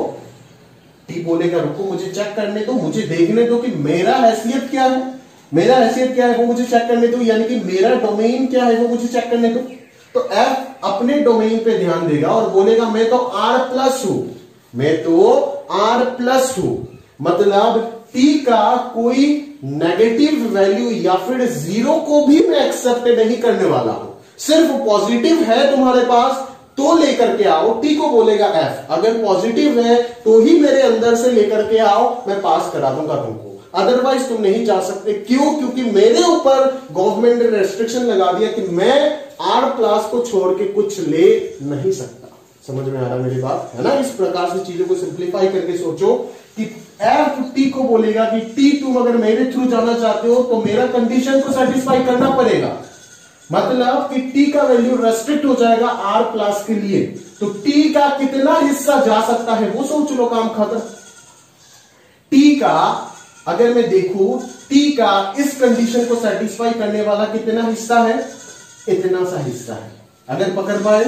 Speaker 2: टी बोलेगा रुको मुझे चेक करने दो, मुझे देखने दो कि मेरा हैसियत क्या है, मेरा हैसियत क्या है वो मुझे चेक करने दो, यानी कि मेरा डोमेन क्या है वो मुझे चेक करने दो। तो एफ अपने डोमेन पे ध्यान देगा और बोलेगा मैं तो आर प्लस हूं, मैं तो आर प्लस हूं। मतलब टी का कोई नेगेटिव वैल्यू या फिर जीरो को भी मैं एक्सेप्ट नहीं करने वाला हूं, सिर्फ पॉजिटिव है तुम्हारे पास तो लेकर के आओ। टी को बोलेगा एफ, अगर पॉजिटिव है तो ही मेरे अंदर से लेकर के आओ, मैं पास करा दूंगा तुमको, अदरवाइज तुम नहीं जा सकते। क्यों? क्योंकि मेरे ऊपर गवर्नमेंट ने रेस्ट्रिक्शन लगा दिया कि मैं आर प्लस को छोड़ के कुछ ले नहीं सकता। समझ में आ रहा मेरी बात है ना? इस प्रकार से चीजों को सिंप्लीफाई करके सोचो कि एफ टी को बोलेगा कि टी तुम अगर मेरे थ्रू जाना चाहते हो तो मेरा कंडीशन को सेटिस्फाई करना पड़ेगा। मतलब कि t का वैल्यू रेस्ट्रिक्ट हो जाएगा r प्लस के लिए, तो t का कितना हिस्सा जा सकता है वो सोच लो, काम खत्म। t का अगर मैं देखूं, t का इस कंडीशन को सेटिस्फाई करने वाला कितना हिस्सा है? इतना सा हिस्सा है। अगर पकड़ पाए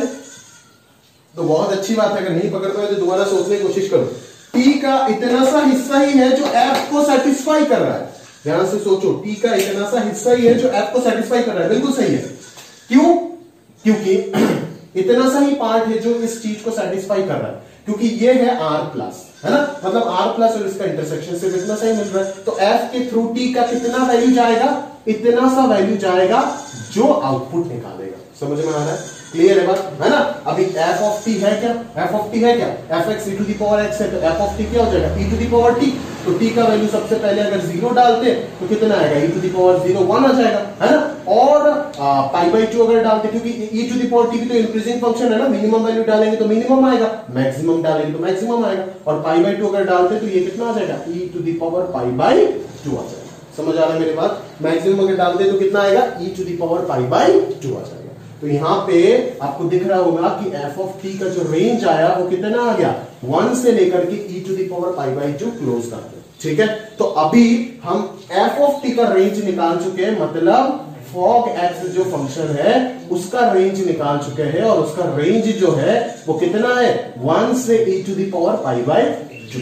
Speaker 2: तो बहुत अच्छी बात है, अगर नहीं पकड़ पाए तो दोबारा सोचने की कोशिश करो। t का इतना सा हिस्सा ही है जो f को सेटिस्फाई कर रहा है। ध्यान से सोचो, t का इतना सा हिस्सा ही है जो f को सेटिस्फाई कर रहा है। बिल्कुल सही है। क्यों? क्योंकि इतना सा ही पार्ट है जो इस चीज को सेटिस्फाई कर रहा है, क्योंकि ये है r प्लस, है ना? मतलब r प्लस और इसका इंटरसेक्शन सिर्फ इतना सा ही मिल रहा है। तो f के थ्रू t का कितना वैल्यू जाएगा? इतना सा वैल्यू जाएगा जो आउटपुट निकालेगा। समझ में आ रहा है? क्लियर है बात, है ना? अभी f ऑफ t है क्या? f ऑफ t है क्या? fx e to the power x है, तो f ऑफ t क्या हो जाएगा? e to the power t। तो t का वैल्यू सबसे पहले अगर जीरो डालते तो कितना आएगा? e to the power zero one आ जाएगा, है ना? और पाई बाई टू अगर डालते, क्योंकि e to the power t भी तो इंक्रीजिंग फंक्शन है ना, मिनिमम वैल्यू डालेंगे तो मिनिमम आएगा, मैक्सिमम डालेंगे तो मैक्सिमम आएगा। और पाई बाई टू अगर डालते तो ये कितना आ जाएगा? e to the power pi by two आ जाएगा। समझ आ रहा है मेरी बात? मैक्सिमम अगर डालते तो कितना आएगा? e to the power pi by two आ जाएगा। तो यहां पे आपको दिख रहा होगा कि f ऑफ t का जो रेंज आया वो कितना आ गया? वन से लेकर के e to the power pi by two close कर दो। ठीक है, तो अभी हम f ऑफ t का रेंज निकाल चुके हैं, मतलब फॉग x जो फंक्शन है उसका रेंज निकाल चुके हैं, और उसका रेंज जो है वो कितना है? वन से e to the power pi by two.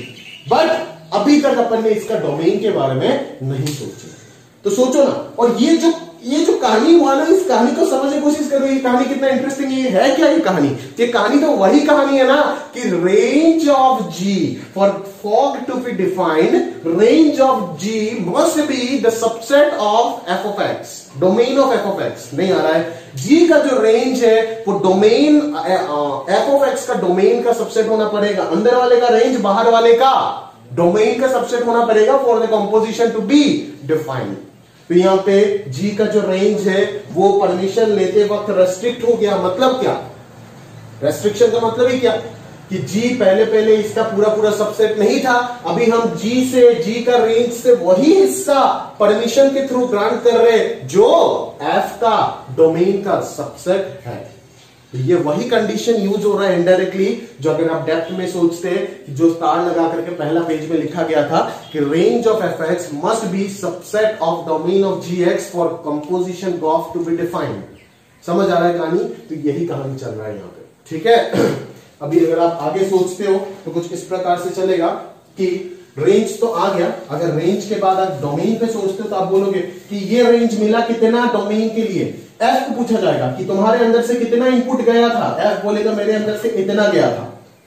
Speaker 2: But अभी तक अपन ने इसका डोमेन के बारे में नहीं सोचा, तो सोचो ना। और ये जो ये जो कहानी हुआ ना, इस कहानी को समझने की कोशिश करो। ये कहानी कितना इंटरेस्टिंग है, है क्या ये कहानी? ये कहानी तो वही कहानी है ना कि range of g for fog to be defined, range of g must be the subset of F of x, domain of F of x. नहीं आ रहा है? जी का जो रेंज है वो डोमेन एफ ऑफ एक्स का डोमेन का सबसेट होना पड़ेगा, अंदर वाले का रेंज बाहर वाले का डोमेन का सबसेट होना पड़ेगा for the composition to be defined. तो यहां पे जी का जो रेंज है वो परमिशन लेते वक्त रेस्ट्रिक्ट हो गया। मतलब क्या? रेस्ट्रिक्शन का मतलब ही क्या? कि G पहले पहले इसका पूरा पूरा सबसेट नहीं था, अभी हम G से G का रेंज से वही हिस्सा परमिशन के थ्रू ग्रांट कर रहे हैं जो F का डोमेन का सबसेट है। तो ये वही कंडीशन यूज हो रहा है इनडायरेक्टली, जो अगर आप डेप्थ में सोचते हैं जो तार लगा करके पहला पेज में लिखा गया था कि range of f x must be subset of domain of g x for composition gof to be defined. समझ आ रहा है कहानी? तो यही कहानी चल रहा है यहाँ पे, ठीक है। अभी अगर आप आगे सोचते हो तो कुछ इस प्रकार से चलेगा कि रेंज तो आ गया, अगर रेंज के बाद आप डोमेन पे सोचते हो तो आप बोलोगे कि ये रेंज मिला कितना डोमेन के लिए, एफ को पूछा जाएगा कि तुम्हारे अंदर से कितना इनपुट गया था, एफ बोलेगा मेरे अंदर से इतना गया था।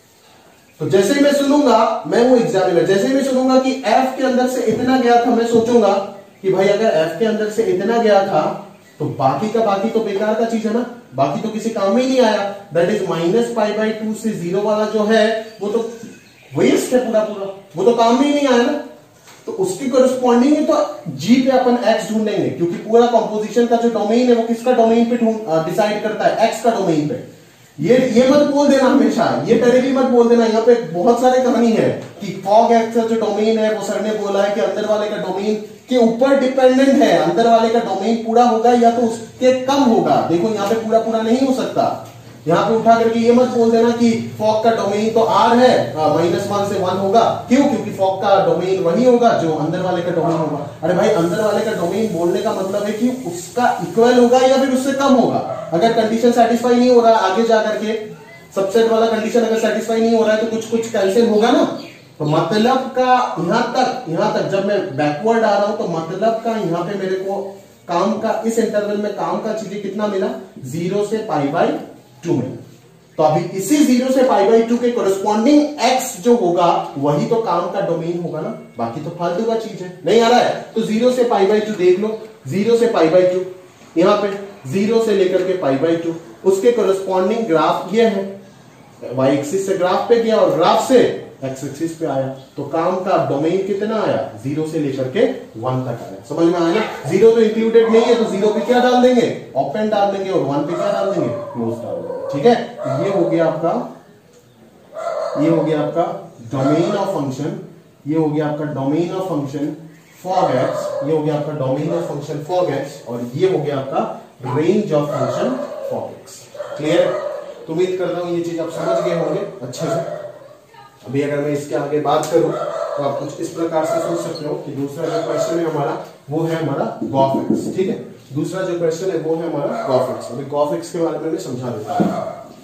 Speaker 2: तो जैसे ही मैं सुनूंगा, मैं वो एग्जामिनर, जैसे ही मैं सुनूंगा कि एफ के अंदर से इतना गया था, मैं सोचूंगा कि भाई अगर एफ के अंदर से इतना गया था तो बाकी का बाकी तो बेकार का चीज है ना, बाकी तो किसी काम में ही नहीं आया। That is minus pi by two से जीरो वाला जो है वो तो वेस्ट है पूरा पूरा, वो तो काम में ही नहीं आया ना। तो उसकी कोरिस्पॉन्डिंग तो जी पे अपन एक्स ढूंढेंगे, क्योंकि पूरा कंपोजिशन का जो डोमेन है वो किसका डोमेन पे डिसाइड करता है, एक्स का डोमेन पे। ये ये मत बोल देना हमेशा, ये पहले भी मत बोल देना, यहाँ पे बहुत सारे कहानी है कि फॉग एक्स का जो डोमेन है वो सर ने बोला है कि अंदर वाले का डोमेन के ऊपर डिपेंडेंट है, अंदर वाले का डोमेन पूरा होगा या तो उसके कम होगा। देखो यहाँ पे पूरा पूरा नहीं हो सकता, यहाँ पे उठा करके ये मत बोल देना कि फॉग का डोमेन तो आर है, माइनस वन से वन होगा, क्यों? क्योंकि फॉग का डोमेन वही होगा जो अंदर वाले का डोमेन होगा। अरे भाई अंदर वाले का डोमेन बोलने का मतलब है कि उसका इक्वल होगा या फिर उससे कम होगा। अगर कंडीशन सेटिस्फाई नहीं हो रहा है आगे जाकर के, सबसेट वाला कंडीशन अगर सेटिस्फाई नहीं हो रहा है तो कुछ कुछ कैंसिल होगा ना। तो मतलब का यहां तक यहां तक जब मैं बैकवर्ड आ रहा हूं तो मतलब का यहाँ पे मेरे को काम का इस इंटरवल में काम का चीजें कितना मिला, जीरो से पाई बाई टू में। तो अभी इसी जीरो से पाई बाई टू के कोरिस्पॉन्डिंग एक्स जो होगा वही तो काम का डोमेन होगा ना, बाकी तो फालतू का चीज है। नहीं आ रहा है तो जीरो से पाई बाई टू देख लो, जीरो से पाई बाई टू, यहां पे जीरो से लेकर के पाई बाई टू, उसके कोरिस्पॉन्डिंग ग्राफ ये है, वाई एक्सिस से ग्राफ पे गया और ग्राफ से एक्स एक्सिस पे आया, तो काम का डोमेन कितना आया, जीरो से लेकर के वन तक आया। समझ में आया ना? जीरो तो इंक्लूडेड नहीं है तो जीरो पे क्या डाल देंगे, ओपन डाल देंगे, और वन पे क्या डाल देंगे, क्लोज डाल देंगे। ठीक है, ये हो गया आपका, ये हो गया आपका डोमेन ऑफ फंक्शन, ये हो गया आपका domain of function fog x, ये हो गया आपका domain of function fog x, और ये हो गया आपका range of function fog x. Clear? तो उम्मीद करता हूं ये चीज आप समझ गए होंगे अच्छे से। अभी अगर मैं इसके आगे बात करूं तो आप कुछ इस प्रकार से सोच सकते हो कि दूसरा जो क्वेश्चन है हमारा वो है हमारा गॉफ एक्स। ठीक है, दूसरा जो क्वेश्चन है वो है हमारा गॉफ एक्स। अभी गॉफ एक्स के बारे में मैं समझा देता हूं।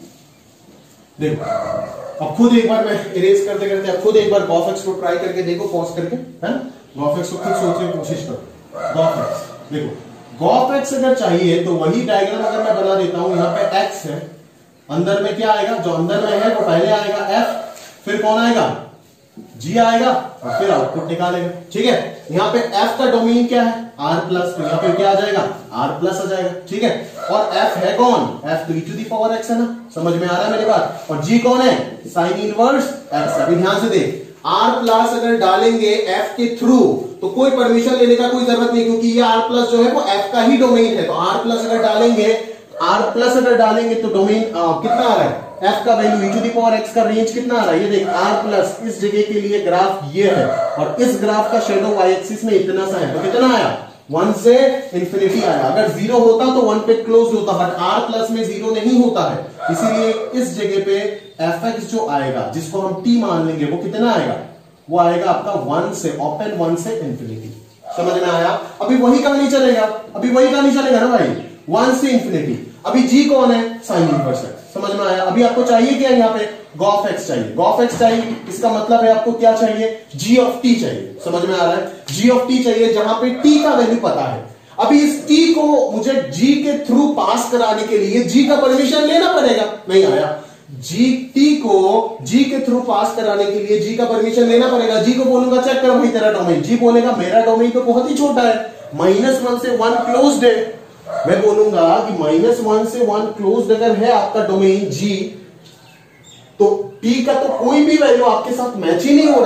Speaker 2: देखो अब खुद एक बार मैं इरेज करते करते अब खुद एक बार गॉफ एक्स को ट्राई करके देखो, पॉज करके, है गॉफ एक्स को खुद सोचने की कोशिश करो। गॉफ एक्स देखो, गॉफ एक्स अगर चाहिए तो वही डायग्राम अगर मैं बना देता हूं, यहाँ पे एक्स है, अंदर में क्या आएगा, जो अंदर में है वो पहले आएगा एफ, फिर कौन आएगा, जी आएगा, और फिर आउटपुट निकालेगा। ठीक है, यहाँ पे f का डोमेन क्या है, r प्लस, तो यहाँ पे क्या आ जाएगा, r प्लस आ जाएगा। ठीक है, और f है कौन, f तो e to the power x है ना, समझ में आ रहा है मेरी बात, और g कौन है, साइन इनवर्स x। अभी ध्यान से देख, r प्लस अगर डालेंगे f के थ्रू तो कोई परमिशन लेने का कोई जरूरत नहीं, क्योंकि ये r प्लस जो है वो f का ही डोमेन है। तो r प्लस अगर डालेंगे r प्लस अगर डालेंगे तो डोमेन कितना आ रहा है, f का value e to the power x का रेंज कितना आ रहा है, ये देख r प्लस, इस जगह के लिए ग्राफ ये है, और इस ग्राफ का शेडो y एक्सिस में इतना सा है, तो कितना आया, वन से इंफिनिटी आया। अगर जीरो होता तो वन पे क्लोज होता, बट r प्लस में जीरो नहीं होता है, इसीलिए इस जगह पे fx जो आएगा, जिसको हम t मान लेंगे, वो कितना आएगा, वो आएगा आपका वन से ओपन, वन से इंफिनिटी। समझ में आया? अभी वही कहानी चलेगा, अभी वही कहानी चलेगा ना भाई, वन से इंफिनिटी। अभी g कौन है, साइन इनवर्स x। समझ में आया? अभी आपको चाहिए क्या, यहाँ पे गॉफ एक्स चाहिए, गॉफ एक्स चाहिए, इसका मतलब है आपको क्या चाहिए, g ऑफ t चाहिए। समझ में आ रहा है, g ऑफ t चाहिए, जहां पे t का वैल्यू पता है। अभी इस t को मुझे g के थ्रू पास कराने के लिए g का परमिशन लेना पड़ेगा। नहीं आया, g t को g के थ्रू पास कराने के लिए g का परमिशन लेना पड़ेगा। g को बोलूंगा चेक करो भाई तेरा डोमेन, g बोलेगा मेरा डोमेन तो बहुत ही छोटा है, माइनस वन से वन क्लोज्ड है। मैं बोलूंगा कि माइनस वन से वन क्लोज्ड अगर है आपका डोमेन g, तो t का तो कोई भी वैल्यू आपके साथ मैच ही नहीं हो रहा है।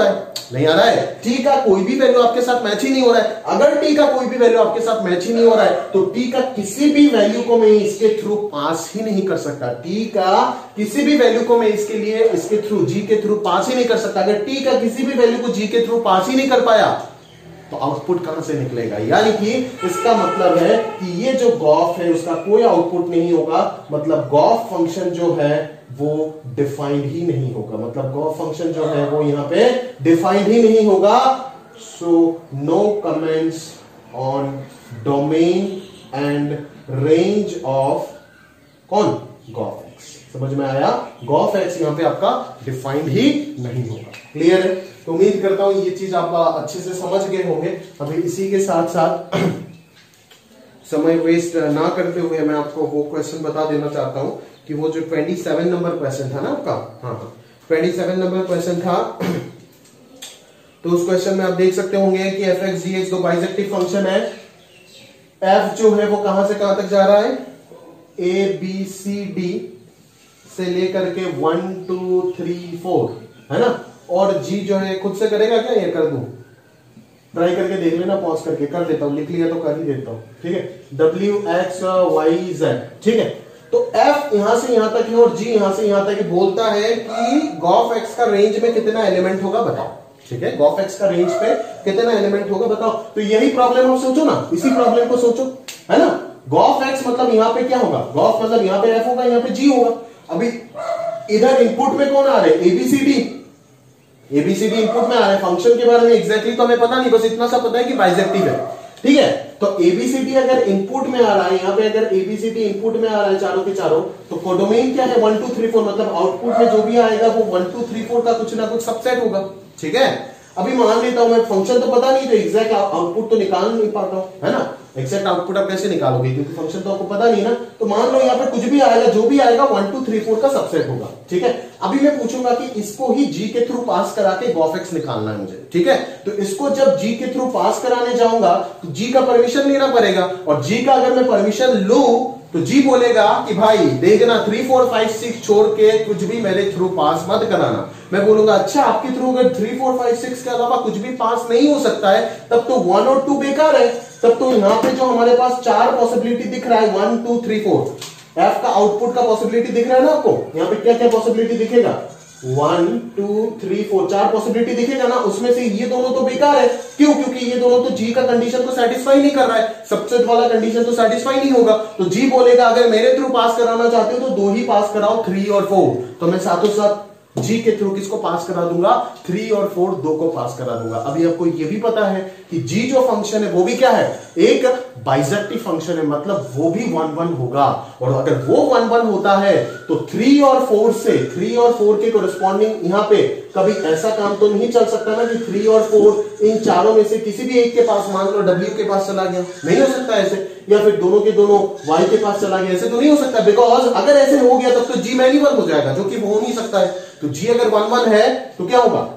Speaker 2: नहीं आ रहा है। टी का कोई भी वैल्यू आपके साथ मैच ही नहीं हो रहा है। अगर टी का कोई भी वैल्यू आपके साथ मैच ही नहीं हो रहा है तो टी का किसी भी वैल्यू को मैं इसके थ्रू पास ही नहीं कर सकता। टी का किसी भी वैल्यू को मैं इसके लिए इसके थ्रू जी के थ्रू पास ही नहीं कर सकता। अगर टी का किसी भी वैल्यू को जी के थ्रू पास ही नहीं कर पाया तो आउटपुट कहां से निकलेगा। यानी कि इसका मतलब है कि ये जो गॉफ है उसका कोई आउटपुट नहीं होगा, मतलब गॉफ फंक्शन जो है वो डिफाइंड ही नहीं होगा। मतलब गॉफ फंक्शन जो है वो यहां पे डिफाइंड ही नहीं होगा। So no comments on domain and range of कौन गॉफ एक्स। समझ में आया? गॉफ एक्स यहां पे आपका डिफाइंड ही नहीं होगा। क्लियर है? तो उम्मीद करता हूं ये चीज आप अच्छे से समझ गए होंगे। अभी इसी के साथ साथ समय वेस्ट ना करते हुए मैं आपको वो क्वेश्चन बता देना चाहता हूं कि वो जो सत्ताईस नंबर क्वेश्चन था ना आपका, हाँ हाँ सत्ताईस नंबर क्वेश्चन था तो उस क्वेश्चन में आप देख सकते होंगे कि एफ एक्स डी एक्स दो बाइजेक्टिव फंक्शन है। एफ जो है वो कहां से कहां तक जा रहा है, ए बी सी डी से लेकर के वन टू थ्री फोर है ना, और जी जो है खुद से करेगा क्या, ये कर दूं, ट्राई करके देख लेना, पॉज करके कर देता हूं, लिख लिया तो कर ही देता हूं, ठीक है। डब्ल्यू एक्स वाई जेड, ठीक है। तो एफ यहां से यहां तक है और जी यहां से यहां तक बोलता है कि गॉफ एक्स का रेंज में कितना एलिमेंट होगा बताओ, ठीक है। गॉफ एक्स का रेंज पे कितना एलिमेंट होगा बताओ। तो यही प्रॉब्लम आप सोचो ना, इसी प्रॉब्लम को सोचो, है ना। गॉफ एक्स मतलब यहां पे क्या होगा, गॉफ मतलब यहां पे एफ होगा, यहां पे जी होगा। अभी इधर इनपुट में कौन आ रहे हैं, एबीसीडी, एबीसीडी इनपुट में आ रहे हैं। फंक्शन के बारे में एग्जैक्टली तो हमें पता नहीं, बस इतना सा पता है कि बाइजेक्टिव है, ठीक है। तो एबीसीडी अगर इनपुट में आ रहा है, यहां पे अगर एबीसीडी इनपुट में आ रहा है चारों के चारों, तो कोडोमेन क्या है, वन टू थ्री फोर, मतलब आउटपुट में जो भी आएगा वो वन टू थ्री फोर का कुछ ना कुछ सबसेट होगा, ठीक है। अभी मान लेता हूं मैं फंक्शन तो पता नहीं, तो एग्जैक्ट आउटपुट तो निकाल नहीं पाता हूं, है ना। एग्जैक्ट आउटपुट आप कैसे निकालोगे, क्योंकि फंक्शन तो आपको पता नहीं ना। तो मान लो यहाँ पे कुछ भी आएगा, जो भी आएगा वन टू थ्री फोर का सबसेट होगा, ठीक है। अभी मैं पूछूंगा कि इसको ही जी के थ्रू पास करा के गॉफ एक्स निकालना है मुझे, ठीक है। तो इसको जब जी के थ्रू पास कराने जाऊंगा तो जी का परमिशन लेना पड़ेगा, और जी का अगर मैं परमिशन लूं तो जी बोलेगा कि भाई देखना थ्री फोर फाइव सिक्स छोड़ के कुछ भी मेरे थ्रू पास मत कराना। मैं बोलूंगा अच्छा आपके थ्रू अगर थ्री फोर फाइव सिक्स के अलावा कुछ भी पास नहीं हो सकता है तब तो वन और टू बेकार है। तब तो यहां पे जो हमारे पास चार पॉसिबिलिटी दिख रहा है, one two three four, f का आउटपुट का पॉसिबिलिटी दिख रहा है ना आपको, यहां पे क्या क्या पॉसिबिलिटी दिखेगा, वन टू थ्री फोर, चार पॉसिबिलिटी दिखेगा ना। उसमें से ये दोनों तो बेकार है, क्यों, क्योंकि ये दोनों तो जी का कंडीशन को सेटिस्फाई नहीं कर रहा है, सबसेट वाला कंडीशन तो सेटिस्फाई नहीं होगा। तो जी बोलेगा अगर मेरे थ्रू पास कराना चाहते हो तो दो ही पास कराओ, थ्री और फोर। तो मैं साथों साथ जी के थ्रू किसको पास करा दूंगा, थ्री और फोर, दो को पास करा दूंगा। अभी आपको ये भी पता है कि जी जो फंक्शन है वो भी क्या है, एक बाइजेक्टिव फंक्शन है, मतलब वो भी वन वन होगा। और अगर वो वन वन होता है तो थ्री और फोर से, थ्री और फोर के कोरिस्पॉन्डिंग यहां पे कभी ऐसा काम तो नहीं चल सकता ना कि थ्री और फोर इन चारों में से किसी भी एक के पास, मान लो डब्ल्यू के पास चला गया, नहीं हो सकता ऐसे, या फिर दोनों के दोनों वाई के पास चला गया, ऐसे तो नहीं हो सकता। बिकॉज अगर ऐसे हो गया तब तो जी मैन्युअल हो जाएगा, जो कि हो नहीं सकता है। तो जी अगर वन वन है तो क्या होगा,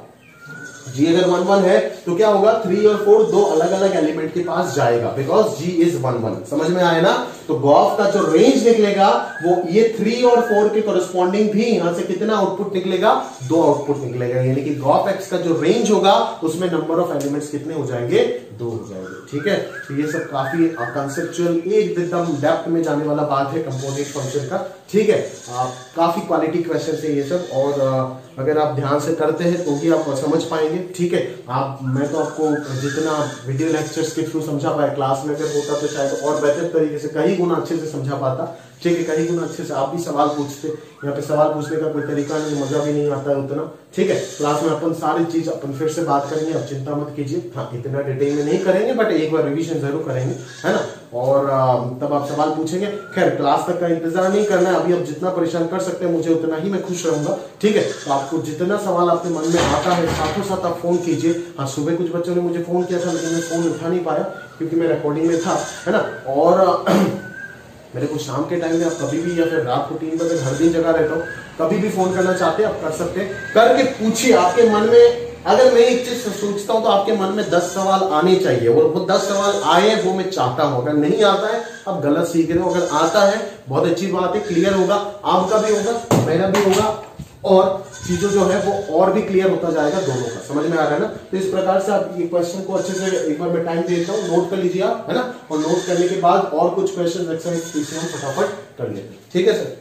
Speaker 2: जी अगर वन वन है तो क्या होगा, थ्री और फोर दो अलग अलग एलिमेंट के पास जाएगा, because g is one one. समझ में आया ना। तो गॉफ का जो रेंज निकलेगा वो ये थ्री और फोर के कोरिस्पॉन्डिंग भी यहां से कितना आउटपुट निकलेगा, दो आउटपुट निकलेगा। यानी कि गॉफ एक्स का जो रेंज होगा उसमें नंबर ऑफ एलिमेंट्स कितने हो जाएंगे, दो हो जाएंगे, ठीक है। तो ये सब काफी कंसेप्चुअल एकदम डेप्थ में जाने वाला बात है कंपोजिट फंक्शन का, ठीक है। आ, काफी क्वालिटी क्वेश्चन है ये सब, और आ, अगर आप ध्यान से करते हैं तो ही आप समझ पाएंगे, ठीक है। आप मैं तो आपको जितना वीडियो लेक्चर्स के थ्रू समझा पाया, क्लास में अगर होता तो शायद और बेहतर तरीके से कई गुना अच्छे से समझा पाता, ठीक है। कई गुना अच्छे से आप भी सवाल पूछते, यहाँ पे सवाल पूछने का कोई तरीका नहीं, मजा भी नहीं आता है उतना, ठीक है। क्लास में अपन सारी चीज अपन फिर से बात करेंगे, आप चिंता मत कीजिए। हाँ, इतना डिटेल में नहीं करेंगे बट एक बार रिवीजन जरूर करेंगे, है ना। और तब आप सवाल पूछेंगे। खैर क्लास तक का इंतजार नहीं करना है, अभी आप जितना परेशान कर सकते हैं मुझे उतना ही मैं खुश रहूंगा, ठीक है। तो आपको जितना सवाल आपके मन में आता है साथों साथ आप फोन कीजिए। हाँ, सुबह कुछ बच्चों ने मुझे फोन किया था लेकिन मैं फोन उठा नहीं पाया क्योंकि मैं रिकॉर्डिंग में था, है ना। और मेरे को शाम के टाइम में आप कभी भी, या फिर रात को तीन बजे हर दिन जगह रहता हूँ, कभी भी फोन करना चाहते हैं आप कर सकते हैं, करके पूछिए। आपके मन में अगर मैं एक चीज सोचता हूं तो आपके मन में दस सवाल आने चाहिए, और वो दस सवाल आए वो मैं चाहता हूं। अगर नहीं आता है आप गलत सीख रहे हो, अगर आता है बहुत अच्छी बात है, क्लियर होगा, आपका भी होगा, मेरा भी होगा, और चीजों जो है वो और भी क्लियर होता जाएगा दोनों का। समझ में आ रहा है ना? तो इस प्रकार से आप ये क्वेश्चन को अच्छे से एक बार मैं टाइम देता हूँ, नोट कर लीजिए आप, है ना? और नोट करने के बाद और कुछ क्वेश्चन एक्सरसाइज थ्री से हम फटाफट कर लेते हैं। ठीक है सर?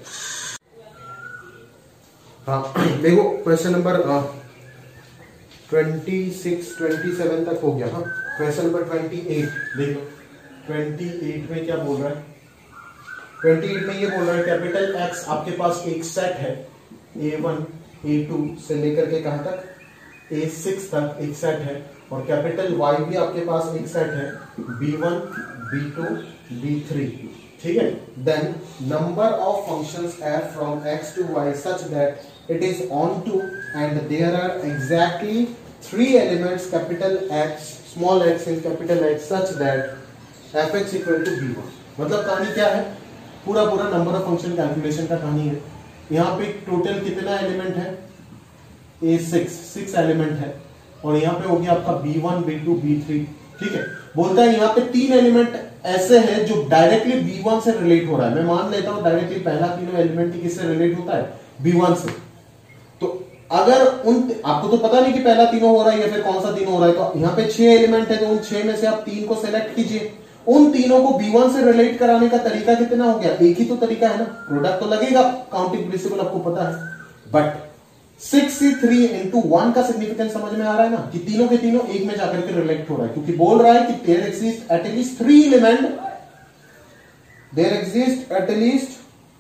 Speaker 2: हाँ देखो question number twenty six twenty seven तक हो गया। हाँ क्वेश्चन नंबर ट्वेंटी एट देखो, ट्वेंटी एट में क्या बोल रहा है? ट्वेंटी एट में ये बोल रहा है कैपिटल एक्स आपके पास एक सेट है, ए वन ए टू से लेकर के कहां तक ए सिक्स तक एक सेट है, और कैपिटल वाई भी आपके पास एक सेट है, b one b two b three. ठीक है? Then number of functions f from x to y such that it is onto and there are exactly three elements capital x small x in capital x such that f x equal to b one. मतलब कहानी क्या है? पूरा पूरा number of function calculation का कहानी है। यहाँ पे टोटल कितना एलिमेंट है? ए सिक्स, सिक्स एलिमेंट है, और यहाँ पे हो गया आपका b one b two b three. ठीक है? बोलता है यहाँ पे तीन एलिमेंट ऐसे हैं जो डायरेक्टली बी वन से रिलेट हो रहा है। मैं मान लेता हूं डायरेक्टली पहला तीनों एलिमेंट ही किससे रिलेट होता है? बी वन से। तो अगर उन, आपको तो पता नहीं कि पहला तीनों हो रहा है या फिर कौन सा तीनों हो रहा है, तो यहाँ पे छह एलिमेंट है, तो उन छह में से आप तीन को सिलेक्ट कीजिए। उन तीनों को बी वन से रिलेट कराने का तरीका कितना हो गया? एक ही तो तरीका है ना, प्रोडक्ट तो लगेगा, काउंटिंग प्रिंसिपल आपको पता है। But six three into one का सिग्निफिकेंस समझ में आ रहा है ना, कि तीनों के तीनों एक में जाकर के रिलेट हो रहा है, क्योंकि बोल रहा है कि there exist at least three element, there exist at least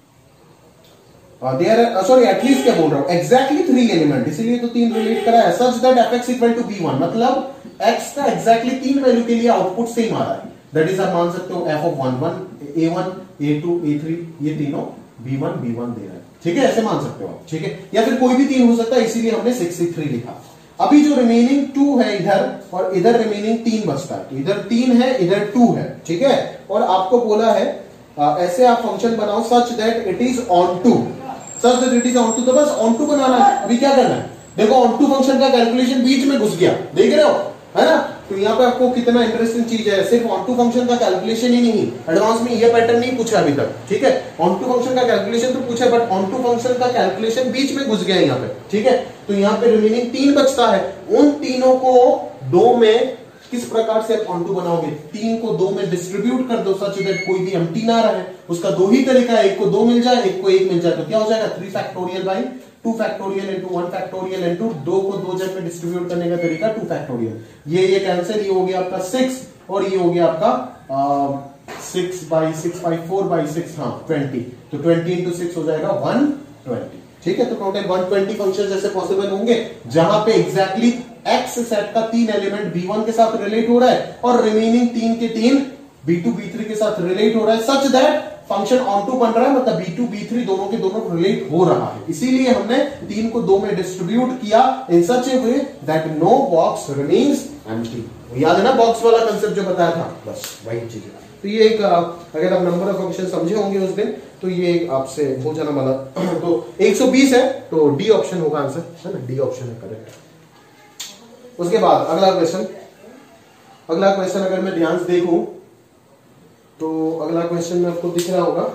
Speaker 2: there sorry at least क्या बोल रहा हूं, एग्जैक्टली थ्री एलिमेंट, इसीलिए तो तीन रिलेट करा है। Such that f x equal to b one, मतलब एक्स का एग्जैक्टली तीन वैल्यू के लिए आउटपुट सेम आ रहा है। दैट इज आप मान सकते हो f of one one, a one a two a three, ये तीनों बी वन बी वन दे रहा है। ठीक है? ऐसे मान सकते हो आप। ठीक है? या फिर कोई भी तीन हो सकता है, इसीलिए हमने सिक्स थ्री लिखा। अभी जो रिमेनिंग टू है इधर, और इधर रिमेनिंग तीन बचता है, तो इधर तीन है इधर टू है। ठीक है? और आपको बोला है आ, ऐसे आप फंक्शन बनाओ such that it is onto, such that it is onto. तो बस ऑन टू बनाना है। अभी क्या करना है? देखो ऑन टू फंक्शन का कैलकुलेशन बीच में घुस गया, देख रहे हो, है ना? तो यहाँ पे आपको कितना इंटरेस्टिंग चीज है, सिर्फ ऑन टू फंक्शन का कैलकुलेशन ही नहीं, एडवांस में ये पैटर्न नहीं पूछा अभी तक। ठीक है? ऑन टू फंक्शन का कैलकुलेशन तो पूछा, बट ऑन टू फंक्शन का कैलकुलेशन बीच में घुस गया यहाँ पे। ठीक है? तो यहाँ पे रिमेनिंग तीन बचता है, उन तीनों को दो में किस प्रकार से आप ऑन टू बनाओगे? तीन को दो में डिस्ट्रीब्यूट कर दो सच दैट कोई भी एम्प्टी ना रहे। उसका दो ही तरीका है, एक को दो मिल जाए, एक को एक मिल जाए, तो क्या हो जाएगा? Three factorial by two factorial into one factorial into दो को दो जगह पे डिस्ट्रीब्यूट करने का तरीका टू फैक्टोरियल। ये ये कैंसिल, ये हो गया आपका सिक्स, और ये हो गया आपका six by six by four by six, हाँ ट्वेंटी। तो ट्वेंटी इंटू सिक्स हो जाएगा वन ट्वेंटी। ठीक है? तो टोटल वन ट्वेंटी फंक्शन ऐसे पॉसिबल होंगे जहां पे एग्जैक्टली एक्स सेट का तीन एलिमेंट बी वन के साथ रिलेट हो रहा है, और रिमेनिंग तीन के तीन बी टू बी थ्री के साथ रिलेट हो रहा है, such that function onto बन रहा है, मतलब बी टू बी थ्री दोनों के दोनों रिलेट हो रहा है। इसीलिए हमने तीन को दो में डिस्ट्रीब्यूट किया in such a way that no box remains empty. याद है ना बॉक्स वाला कंसेप्ट जो बताया था? बस वही चीज है। तो ये एक, अगर आप नंबर ऑफ फंक्शन समझे होंगे उस दिन, तो ये आपसे हो जाना वाला। तो एक सौ बीस है, तो डी ऑप्शन होगा आंसर, है ना? डी ऑप्शन है करेक्ट। उसके बाद अगला क्वेश्चन, अगला क्वेश्चन अगर मैं ध्यान से देखूं तो अगला क्वेश्चन में आपको दिख रहा होगा।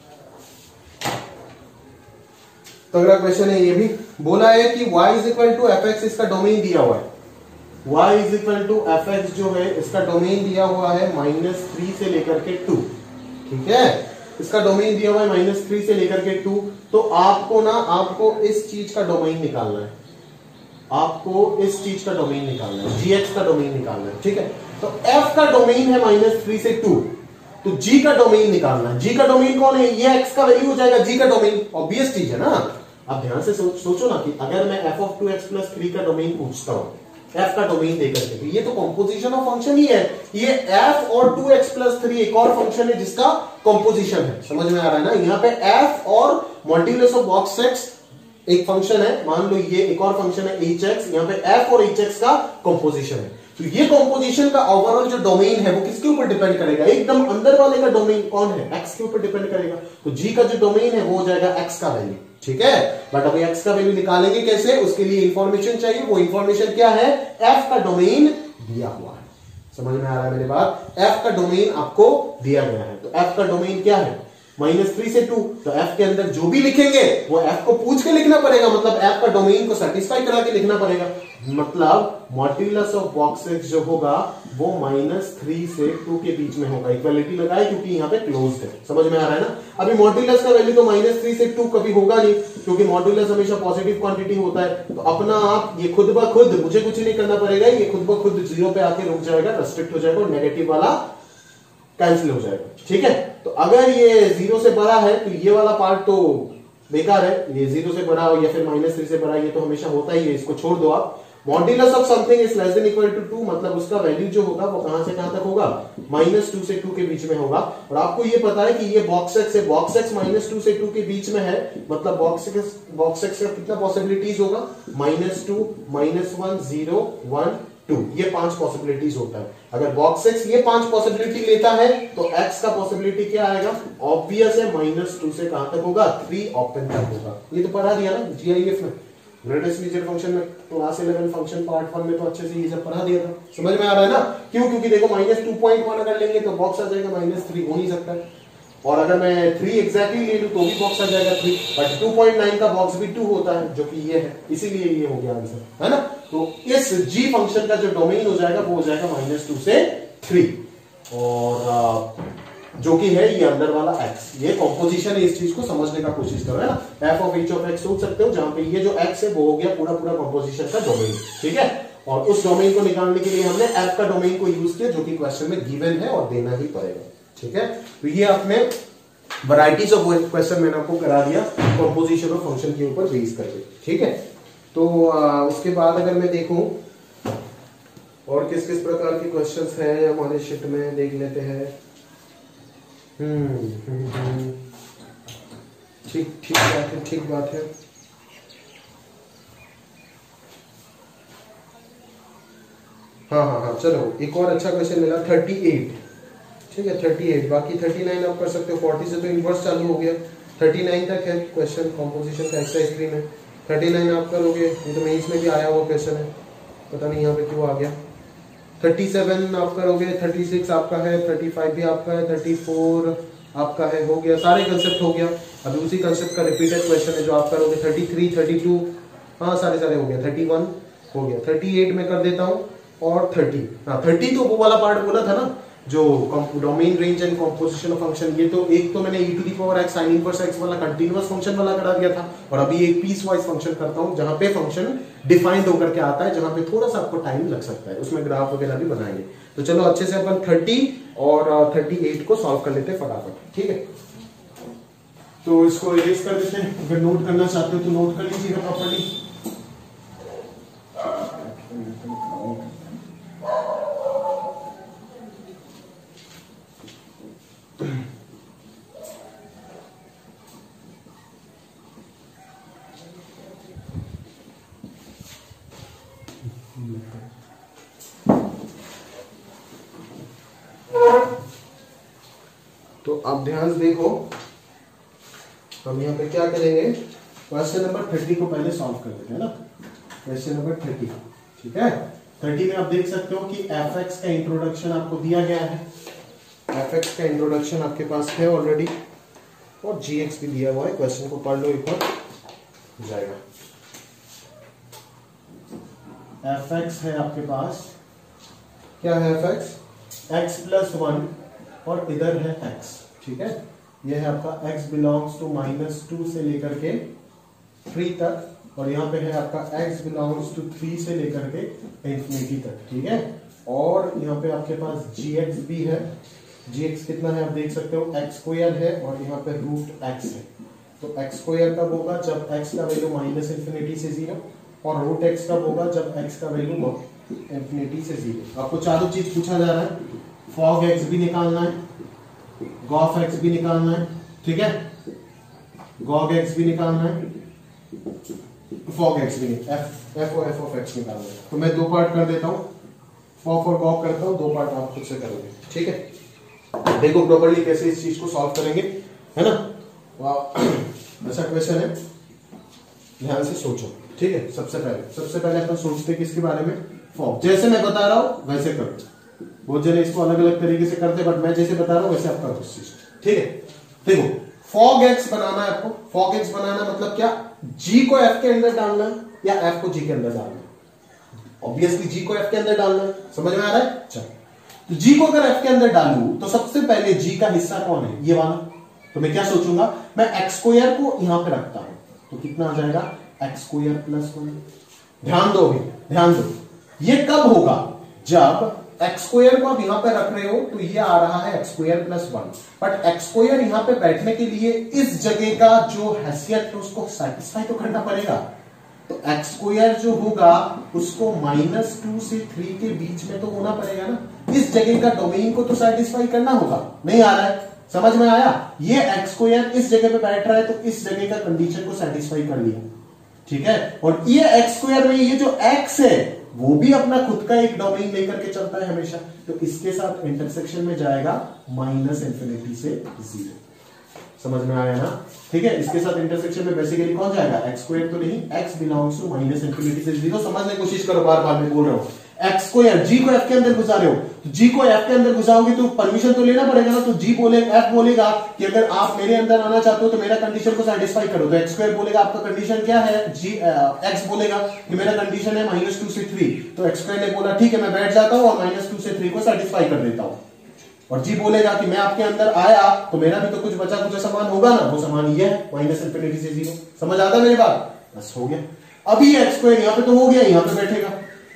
Speaker 2: तो अगला क्वेश्चन है, ये भी बोला है कि y is equal to f x, इसका डोमेन दिया हुआ है। y is equal to f x जो है इसका डोमेन दिया हुआ है माइनस थ्री से लेकर के टू। ठीक है? इसका डोमेन दिया हुआ है माइनस थ्री से लेकर के टू। तो आपको ना आपको इस चीज का डोमेन निकालना है, आपको इस चीज का डोमेन निकालना है, gx का डोमेन निकालना है। ठीक है? तो f का डोमेन है माइनस थ्री से टू, तो g का डोमेन निकालना है। g का डोमेन कौन है? ये x का वैल्यू हो जाएगा g का डोमेन, ऑब्वियस चीज है ना। आप ध्यान से सो, सोचो ना कि अगर मैं f of two x plus three का डोमेन पूछता हूं f का डोमेन देकर के, तो ये तो कंपोजिशन ऑफ फंक्शन ही है। ये f और टू एक्स प्लस थ्री एक और फंक्शन है जिसका कंपोजिशन है। समझ में आ रहा है ना? यहाँ पे f और मॉड्यूलस ऑफ बॉक्स सेट्स एक फंक्शन है, मान लो ये एक और फंक्शन है hx, यहाँ पे f और hx का कंपोजिशन है। तो ये कंपोजिशन का ओवरऑल जो डोमेन है वो किसके ऊपर डिपेंड करेगा? एकदम अंदर वाले का डोमेन कौन है? x के ऊपर डिपेंड करेगा। तो g का जो डोमेन है वो हो जाएगा x का वैल्यू। ठीक है? बट अभी x का वैल्यू निकालेंगे कैसे? उसके लिए इंफॉर्मेशन चाहिए। वो इंफॉर्मेशन क्या है? f का डोमेन दिया हुआ है। समझ में आ रहा है मेरी बात? f का डोमेन आपको दिया गया है। तो f का डोमेन क्या है? माइनस थ्री से टू, तो एफ के अंदर जो भी लिखेंगे वो एफ को पूछ के लिखना पड़ेगा, मतलब एफ का डोमेन को सेटिस्फाई करा के लिखना पड़ेगा। मतलब मॉड्यूलस ऑफ बॉक्स एक्स जो होगा वो माइनस थ्री से टू के बीच में होगा। इक्वालिटी लगाए क्योंकि यहाँ पे क्लोज्ड है, समझ में आ रहा है ना। अभी मॉड्यूलस का वैल्यू तो माइनस थ्री से टू कभी होगा नहीं, क्योंकि मॉड्यूलस हमेशा पॉजिटिव क्वांटिटी होता है। तो अपना आप ये खुद ब खुद, मुझे कुछ नहीं करना पड़ेगा, ये खुद ब खुद जीरो पे आके रुक जाएगा, रेस्ट्रिक्ट हो जाएगा और नेगेटिव वाला कैंसिल हो जाएगा। ठीक है, तो अगर ये जीरो से बड़ा है तो ये वाला पार्ट तो बेकार है, ये जीरो से बड़ा हो या फिर माइनस थ्री से बड़ा, ये तो हमेशा होता ही है, इसको छोड़ दो आप। Modulus of something is less than equal to two, मतलब उसका वैल्यू जो होगा वो कहां से कहां तक होगा, माइनस टू से टू के बीच में होगा। और आपको ये पता है कि ये बॉक्स एक्स है, बॉक्स एक्स माइनस टू से टू के बीच में है, मतलब बॉक्स एक्स बॉक्स एक्स का कितना पॉसिबिलिटीज होगा, minus two, minus one, zero, one, two, ये पांच पॉसिबिलिटीज होता है। अगर बॉक्स एक्स ये पांच पॉसिबिलिटी लेता है तो एक्स का पॉसिबिलिटी क्या आएगा, ऑब्वियस है, माइनस टू से कहां तक होगा, थ्री ओपन तक होगा। ये तो पढ़ा दिया ना जीआईएफ में, ग्रेटेस्ट लीनियर फंक्शन में, class eleven function part one में तो अच्छे से ये सब पढ़ा दिया था, समझ में आ रहा है ना। क्यों, क्योंकि देखो माइनस टू पॉइंट वन अगर लेंगे तो बॉक्स आ जाएगा माइनस थ्री, हो नहीं सकता है। और अगर मैं थ्री एग्जैक्टली ले लूं तो भी बॉक्स आ जाएगा three, but two point nine का बॉक्स भी टू होता है जो कि ये है, इसीलिए ये हो गया आंसर, है ना। तो इस जी फंक्शन का जो डोमेन हो जाएगा वो हो जाएगा माइनस टू से थ्री, और जो कि है ये अंदर वाला x। ये कॉम्पोजिशन है, इस चीज को समझने का कोशिश करो, है ना। f of h of x सोच सकते हो, जहां पे ये जो x है वो हो गया पूरा पूरा कॉम्पोजिशन का डोमेन, ठीक है। और उस डोमेन को निकालने के लिए हमने f का डोमेन को यूज किया, जो कि क्वेश्चन में गिवन है और देना ही पड़ेगा, ठीक है। तो ये आपने वैरायटीज ऑफ क्वेश्चन मैंने आपको करा दिया कॉम्पोजिशन ऑफ फंक्शन के ऊपर बेस करके, ठीक है। तो आ, उसके बाद अगर मैं देखूं और किस किस प्रकार के क्वेश्चंस हैं हमारे शीट में, देख लेते हैं। हम्म ठीक ठीक बात है, ठीक बात है। हाँ हाँ हाँ चलो, एक और अच्छा क्वेश्चन मिला, थर्टी एट, ठीक है, थर्टी एट। बाकी थर्टी नाइन आप कर सकते हो, फोर्टी से तो इन्वर्स चालू हो गया, थर्टी नाइन तक है क्वेश्चन कॉम्पोजिशन का एक्सरसाइज थ्री में। थर्टी नाइन आप करोगे, ये तो मेंस में भी आया हुआ क्वेश्चन है, पता नहीं यहाँ पे क्यों आ गया। थर्टी सेवन आप करोगे, थर्टी सिक्स आपका है, थर्टी फाइव भी आपका है, थर्टी फोर आपका है, हो गया, सारे कंसेप्ट हो गया। अभी उसी कंसेप्ट का रिपीटेड क्वेश्चन है जो आप करोगे, थर्टी थ्री, थर्टी टू, हाँ सारे सारे हो गया, थर्टी वन हो गया, थर्टी एट में कर देता हूँ, और थर्टी, हाँ थर्टी तो वो वाला पार्ट बोला था ना, जो domain range and composition of function. ये तो एक तो मैंने e to the power x sin inverse x वाला कंटीन्यूअस फंक्शन वाला करा दिया था, और अभी एक पीस वाइज फंक्शन करता हूं जहां पे फंक्शन डिफाइंड होकर के आता है, जहां पे थोड़ा सा आपको टाइम लग सकता है, उसमें ग्राफ वगैरह भी बनाएंगे। तो चलो अच्छे से अपन थर्टी और थर्टी एट को सॉल्व कर लेते हैं फटाफट, ठीक है। तो इसको इरेज कर देते हैं, अगर नोट करना चाहते हो तो नोट कर लीजिएगा प्रॉपर्ली। तो आप ध्यान से देखो, हम यहाँ पे क्या करेंगे, क्वेश्चन नंबर थर्टी को पहले सॉल्व कर देते हैं ना। क्वेश्चन नंबर थर्टी, ठीक है। थर्टी में आप देख सकते हो कि एफ एक्स का इंट्रोडक्शन आपको दिया गया है, एफ एक्स का इंट्रोडक्शन आपके पास है ऑलरेडी, और जी एक्स भी दिया हुआ है। क्वेश्चन को पढ़ लो एक बार, हो जाएगा। एफ एक्स है आपके पास, क्या है f x, x plus one, और इधर है x, ठीक है। यह है आपका x belongs to minus two से लेकर के थ्री तक, और यहाँ पे है आपका x बिलोंग्स टू थ्री से लेकर के इंफिनिटी तक, ठीक है। और यहाँ पे आपके पास gx भी है, gx कितना है आप देख सकते हो, x स्क्वायर है, और यहाँ पे रूट x है। तो x स्क्वायर कब होगा, जब x का वैल्यू माइनस इंफिनिटी से जीरो, और रूट x कब होगा, जब x का वैल्यू इंफिनिटी से जीरो। आपको चारों चीज पूछा जा रहा है, फॉग एक्स भी निकालना है, गॉफ एक्स भी निकालना है, ठीक है, गॉग एक्स भी निकालना है, फॉग एक्स भी नहीं, एफ एफ और एफ ऑफ एक्स निकालना है। तो मैं दो पार्ट कर देता हूं, फॉग और गॉग करता हूं, दो पार्ट आप खुद से करोगे, ठीक है। देखो प्रॉपर्ली कैसे इस चीज को सॉल्व करेंगे, है ना। ऐसा क्वेश्चन है, ध्यान से सोचो, ठीक है। सबसे पहले सबसे पहले अपन सोचते किसके बारे में, फॉग। जैसे मैं बता रहा हूं वैसे करो, बहुत जने इसको अलग अलग तरीके से करते, बट मैं जैसे बता रहा हूं वैसे आप करो इस चीज, ठीक है। देखो फॉग एक्स बनाना है आपको। फॉग एक्स बनाना मतलब क्या, जी को एफ के अंदर डालना है या एफ को जी के अंदर डालना है। ऑब्वियसली जी को एफ के अंदर डालना है, समझ में आ रहा है। चलो, तो जी को अगर एफ के अंदर डालूं तो सबसे पहले जी का हिस्सा कौन है, ये वाला। तो मैं क्या सोचूंगा, मैं एक्स स्क्वायर को यहां पे रखता हूं, तो कितना आ जाएगा एक्स स्क्वायर प्लस वन। ध्यान दो भी, ध्यान दो, ये कब होगा, जब एक्स स्क्वायर को आप यहां पे रख रहे हो तो ये आ रहा है x square plus one, but x square यहां पे बैठने के लिए इस जगह का जो हैसियत है उसको सेटिस्फाई तो करना पड़ेगा। तो एक्स स्क्वायर जो होगा उसको माइनस टू से थ्री के बीच में तो होना पड़ेगा ना, इस जगह का डोमेन को तो सेटिस्फाई करना होगा। नहीं आ रहा है, समझ में आया। ये एक्स स्क्वायर इस जगह पे बैठ रहा है तो इस जगह का कंडीशन को सेटिस्फाई कर लिया, ठीक है। और ये एक्स स्क्वायर में ये जो एक्स है वो भी अपना खुद का एक डोमेन लेकर के चलता है हमेशा, तो इसके साथ इंटरसेक्शन में जाएगा माइनस इंफिनिटी से जीरो। समझ में आया ना, ठीक है। इसके साथ इंटरसेक्शन में बेसिकली कौन जाएगा, एक्स स्क्वायर तो नहीं, x belongs to minus infinity से जीरो। समझने की कोशिश करो, बार बार मैं बोल रहा हूं, एक्स स्क्वायर जी को एफ के अंदर घुसा रहे हो, तो जी को एफ के अंदर घुसाओगे तो परमिशन तो लेना पड़ेगा ना। तो जी बोलेगा, एफ बोलेगा कि अगर आप मेरे अंदर आना चाहते हो तो मेरा कंडीशन को सेटिस्फाई करो। तो एक्स स्क्वायर बोलेगा आपका कंडीशन क्या है, जी एक्स बोलेगा कि मेरा कंडीशन है माइनस टू से थ्री। तो एक्स स्क्वायर ने बोला ठीक है मैं बैठ जाता हूं और माइनस टू से थ्री को सेटिस्फाई कर देता हूं। और जी बोलेगा कि मैं आपके अंदर आया तो मेरा भी तो कुछ बचा कुछ सामान होगा ना, वो सामान ये है माइनस इंफिनिटी से जीरो। समझ आता मेरी बात, बस हो गया। अभी एक्स स्क्वायर यहां पे तो हो गया, यहां पे बैठेगा,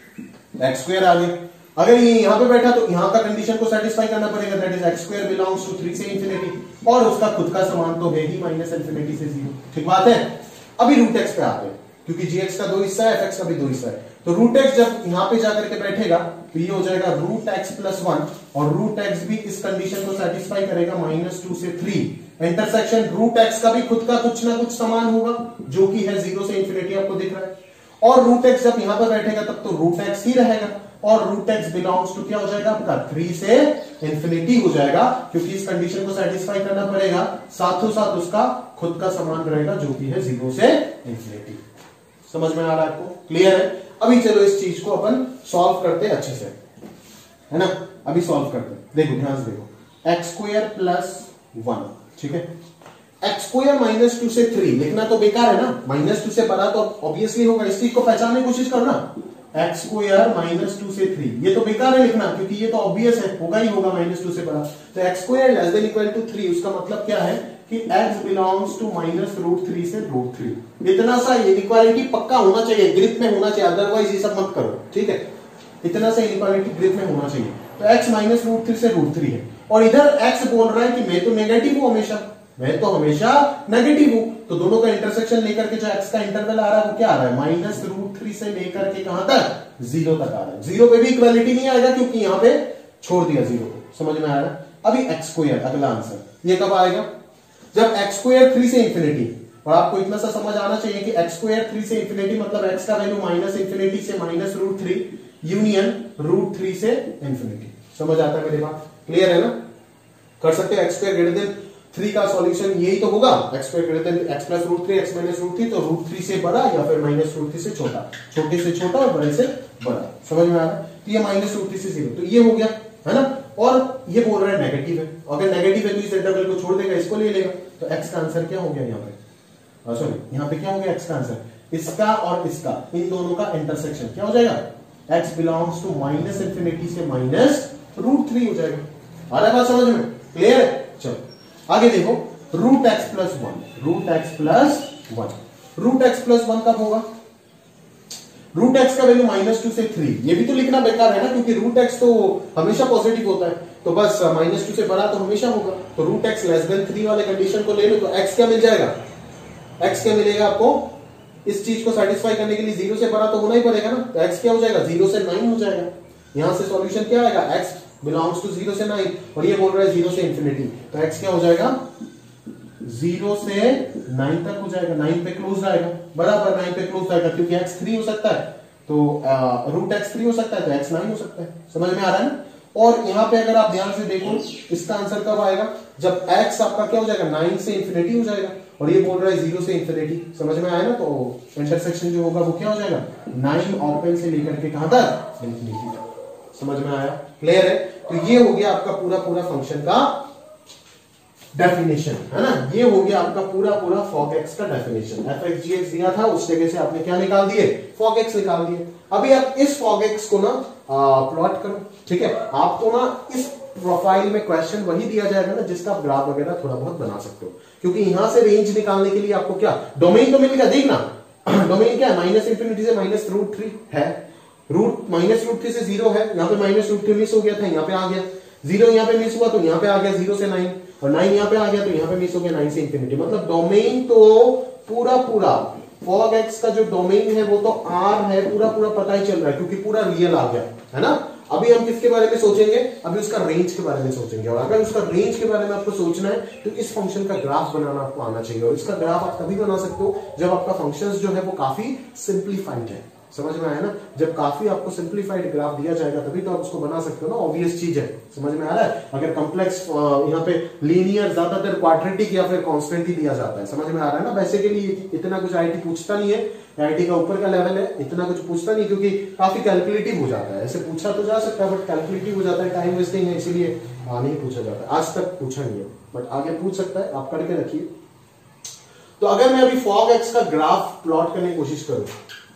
Speaker 2: एक्स स्क्वायर आ गया। अगर ये यहां पे बैठा तो यहां का कंडीशन को सेटिस्फाई करना पड़ेगा, that is x square belongs to three से इंफिनिटी, और उसका खुद का समान तो है ही माइनस इंफिनिटी से जीरो। ठीक बात है। अभी रूट एक्स पे आते हैं, क्योंकि जी एक्स का दो हिस्सा है, एफ एक्स का भी दो हिस्सा है। तो रूट एक्स जब यहां पे जाकर के बैठेगा तो ये हो जाएगा रूट एक्स प्लस वन, और रूट एक्स भी इस कंडीशन को सेटिस्फाई करेगा माइनस टू से थ्री। इंटरसेक्शन रूट एक्स का भी खुद का कुछ ना कुछ समान होगा जो कि है जीरो से इंफिनिटी, आपको दिख रहा है। और रूट एक्स जब यहां पर बैठेगा तब तो रूट एक्स ही रहेगा, और रूट एक्स बिलोंग्स टू क्या हो जाएगा आपका, थ्री से इंफिनिटी हो जाएगा, क्योंकि इस कंडीशन को सेटिस्फाई करना पड़ेगा, साथों साथ उसका खुद का समान रहेगा जो कि है जीरो से इंफिनिटी। समझ में आ रहा है आपको, क्लियर है। अभी चलो इस चीज को अपन सॉल्व करते हैं अच्छे से, है ना। अभी सॉल्व करते हैं, देखो ध्यान से देखो, एक्स स्क्वायर प्लस वन, ठीक है। एक्स स्क्वायर माइनस टू से थ्री लिखना तो बेकार है ना, माइनस टू से बड़ा तो ऑब्वियसली होगा, इस चीज को पहचानने की कोशिश करना। एक्स स्क्वायर माइनस टू से थ्री, ये तो बेकार है लिखना क्योंकि ये तो ऑब्वियस है, होगा ही होगा माइनस टू से बड़ा। तो x square less than equal to three, उसका मतलब क्या है कि x belongs to minus root three से रूट थ्री। इतना सा इनइक्वालिटी पक्का होना चाहिए, ग्रिप में होना चाहिए, अदरवाइज ये सब मत करो, ठीक है। इतना सा इनइक्वालिटी ग्रिप में होना चाहिए। तो x माइनस रूट थ्री से रूट थ्री है, और इधर x बोल रहा है कि मैं तो नेगेटिव हूं हमेशा, मैं तो हमेशा नेगेटिव हूं। तो दोनों का इंटरसेक्शन लेकर के जो x का इंटरवल आ रहा है वो क्या आ रहा है, माइनस रूट थ्री से लेकर के कहां तक, जीरो तक आ रहा है। जीरो पे भी इक्वालिटी नहीं आएगा क्योंकि यहां पे छोड़ दिया जीरो को। समझ में आ रहा है। अभी एक्स स्क्वायर अगला आंसर, ये कब आएगा, जब एक्स स्क्वायर थ्री से इंफिनिटी। और आपको इतना सा समझ आना चाहिए कि एक्स स्क्वायर थ्री से इंफिनिटी मतलब एक्स का वैल्यू माइनस इंफिनिटी से minus root three union root three से इंफिनिटी। समझ आता है मेरी बात, क्लियर है ना। कर सकते हैं x square greater than three का सॉल्यूशन यही तो होगा, x square greater than x plus root three, x minus root three, तो रूट थ्री से बड़ा या फिर माइनस रूट थ्री से छोटा, छोटे से छोटा और बड़े से बड़ा। समझ में आ रहा है। तो ये माइनस रूट थ्री से जीरो, तो ये हो गया, है ना। और ये बोल रहा है नेगेटिव है, अगर नेगेटिव है तो इस इंटरवल को छोड़ देगा, इसको ले लेगा। तो एक्स का आंसर क्या हो गया यहाँ पे, सॉरी यहाँ पे क्या हो गया एक्स का आंसर, इसका और इसका, इन दोनों का इंटरसेक्शन क्या हो जाएगा, x belongs to minus infinity से माइनस रूट थ्री हो जाएगा। आ रहा है बात समझ में, क्लियर है। चलो आगे देखो, root x plus one, root x plus one, root x plus one कब होगा, रूट एक्स का वैल्यू माइनस टू से थ्री। ये भी तो लिखना बेकार है ना, क्योंकि रूट एक्स तो हमेशा पॉजिटिव होता है, तो बस माइनस टू से बड़ा तो हमेशा होगा। तो root x less than three वाले कंडीशन को ले लो तो एक्स क्या मिल जाएगा, एक्स क्या मिलेगा आपको, इस चीज को सेटिस्फाई करने के लिए जीरो से बड़ा तो होना ही पड़ेगा ना। तो एक्स क्या हो जाएगा, जीरो से नाइन हो जाएगा। यहां से सॉल्यूशन क्या आएगा, एक्स बिलोंग्स टू जीरो से नाइन, और ये बोल रहा है जीरो से इंफिनिटी, तो एक्स क्या हो जाएगा, जीरो से नाइन तक हो जाएगा, नाइन पे क्लोज आएगा, बराबर नाइन पे क्लोज आएगा, क्योंकि एक्स थ्री हो सकता है तो रूट एक्स थ्री हो सकता है तो एक्स नाइन हो सकता है। समझ में आ रहा है ना। और यहां पे अगर आप ध्यान से देखो, इसका आंसर कब आएगा, जब x आपका क्या हो जाएगा, नाइन से इंफिनिटी हो जाएगा, और ये बोल रहा है जीरो से इंफिनिटी। समझ में आया ना। तो इंटरसेक्शन जो होगा वो क्या हो जाएगा, नाइन ओपन से लेकर के कहां तक, इंफिनिटी तक। समझ में आया, क्लियर है। तो ये हो गया आपका पूरा पूरा फंक्शन का डेफिनेशन, है ना। ये हो गया आपका पूरा पूरा फॉग एक्स का definition. F x g x दिया था, उस जगह से आपने क्या निकाल दिए, फॉग एक्स निकाल दिए। अभी आप इस फॉग एक्स को ना प्लॉट करो, ठीक है। आपको ना इस प्रोफाइल में क्वेश्चन वही दिया जाएगा ना जिसका आप ग्राफ वगैरह थोड़ा बहुत बना सकते हो, क्योंकि यहां से रेंज निकालने के लिए आपको क्या डोमेन तो मिल गया, देखना डोमेन क्या है, माइनस इंफिनिटी से माइनस रूट थ्री है, रूट माइनस रूट थ्री से जीरो है, यहाँ पे माइनस रूट थ्री मिस हो गया था, यहाँ पे आ गया जीरो, यहाँ पे मिस हुआ तो यहाँ पे आ गया जीरो से नाइन, और नाइन यहाँ पे आ गया तो यहाँ पे मिस हो गया नाइन से इंफिनिटी। मतलब डोमेन तो पूरा पूरा फॉग एक्स का जो डोमेन है वो तो आर है, पूरा पूरा पता ही चल रहा है क्योंकि पूरा रियल आ गया, है ना। अभी हम किसके बारे में सोचेंगे, अभी उसका रेंज के बारे में सोचेंगे, और अगर उसका रेंज के बारे में आपको सोचना है तो इस फंक्शन का ग्राफ बनाना आपको आना चाहिए। और इसका ग्राफ आप तभी बना सकते हो जब आपका फंक्शंस जो है वो काफी सिंप्लीफाइड है, समझ में आया ना। जब काफी आपको सिंप्लीफाइड ग्राफ दिया जाएगा तभी तो आप उसको बना सकते हो ना, ऑब्वियस चीज है, समझ में आ रहा है। अगर कॉम्प्लेक्स यहाँ पे लीनियर ज्यादातर क्वाड्रेटिक या फिर कांस्टेंट ही दिया जाता है, समझ में आ रहा है ना। वैसे के लिए इतना कुछ आईटी पूछता नहीं है, आईटी का ऊपर का लेवल है, इतना कुछ पूछता नहीं क्योंकि काफी कैलकुलेटिव हो जाता है। ऐसे पूछा तो जा सकता है बट कैलकुलेटिव हो जाता है, टाइम वेस्टिंग है, इसीलिए नहीं पूछा जाता है। आज तक पूछा नहीं है बट आगे पूछ सकता है, आप करके रखिए। तो अगर मैं अभी फॉग एक्स का ग्राफ प्लॉट करने की कोशिश करूं,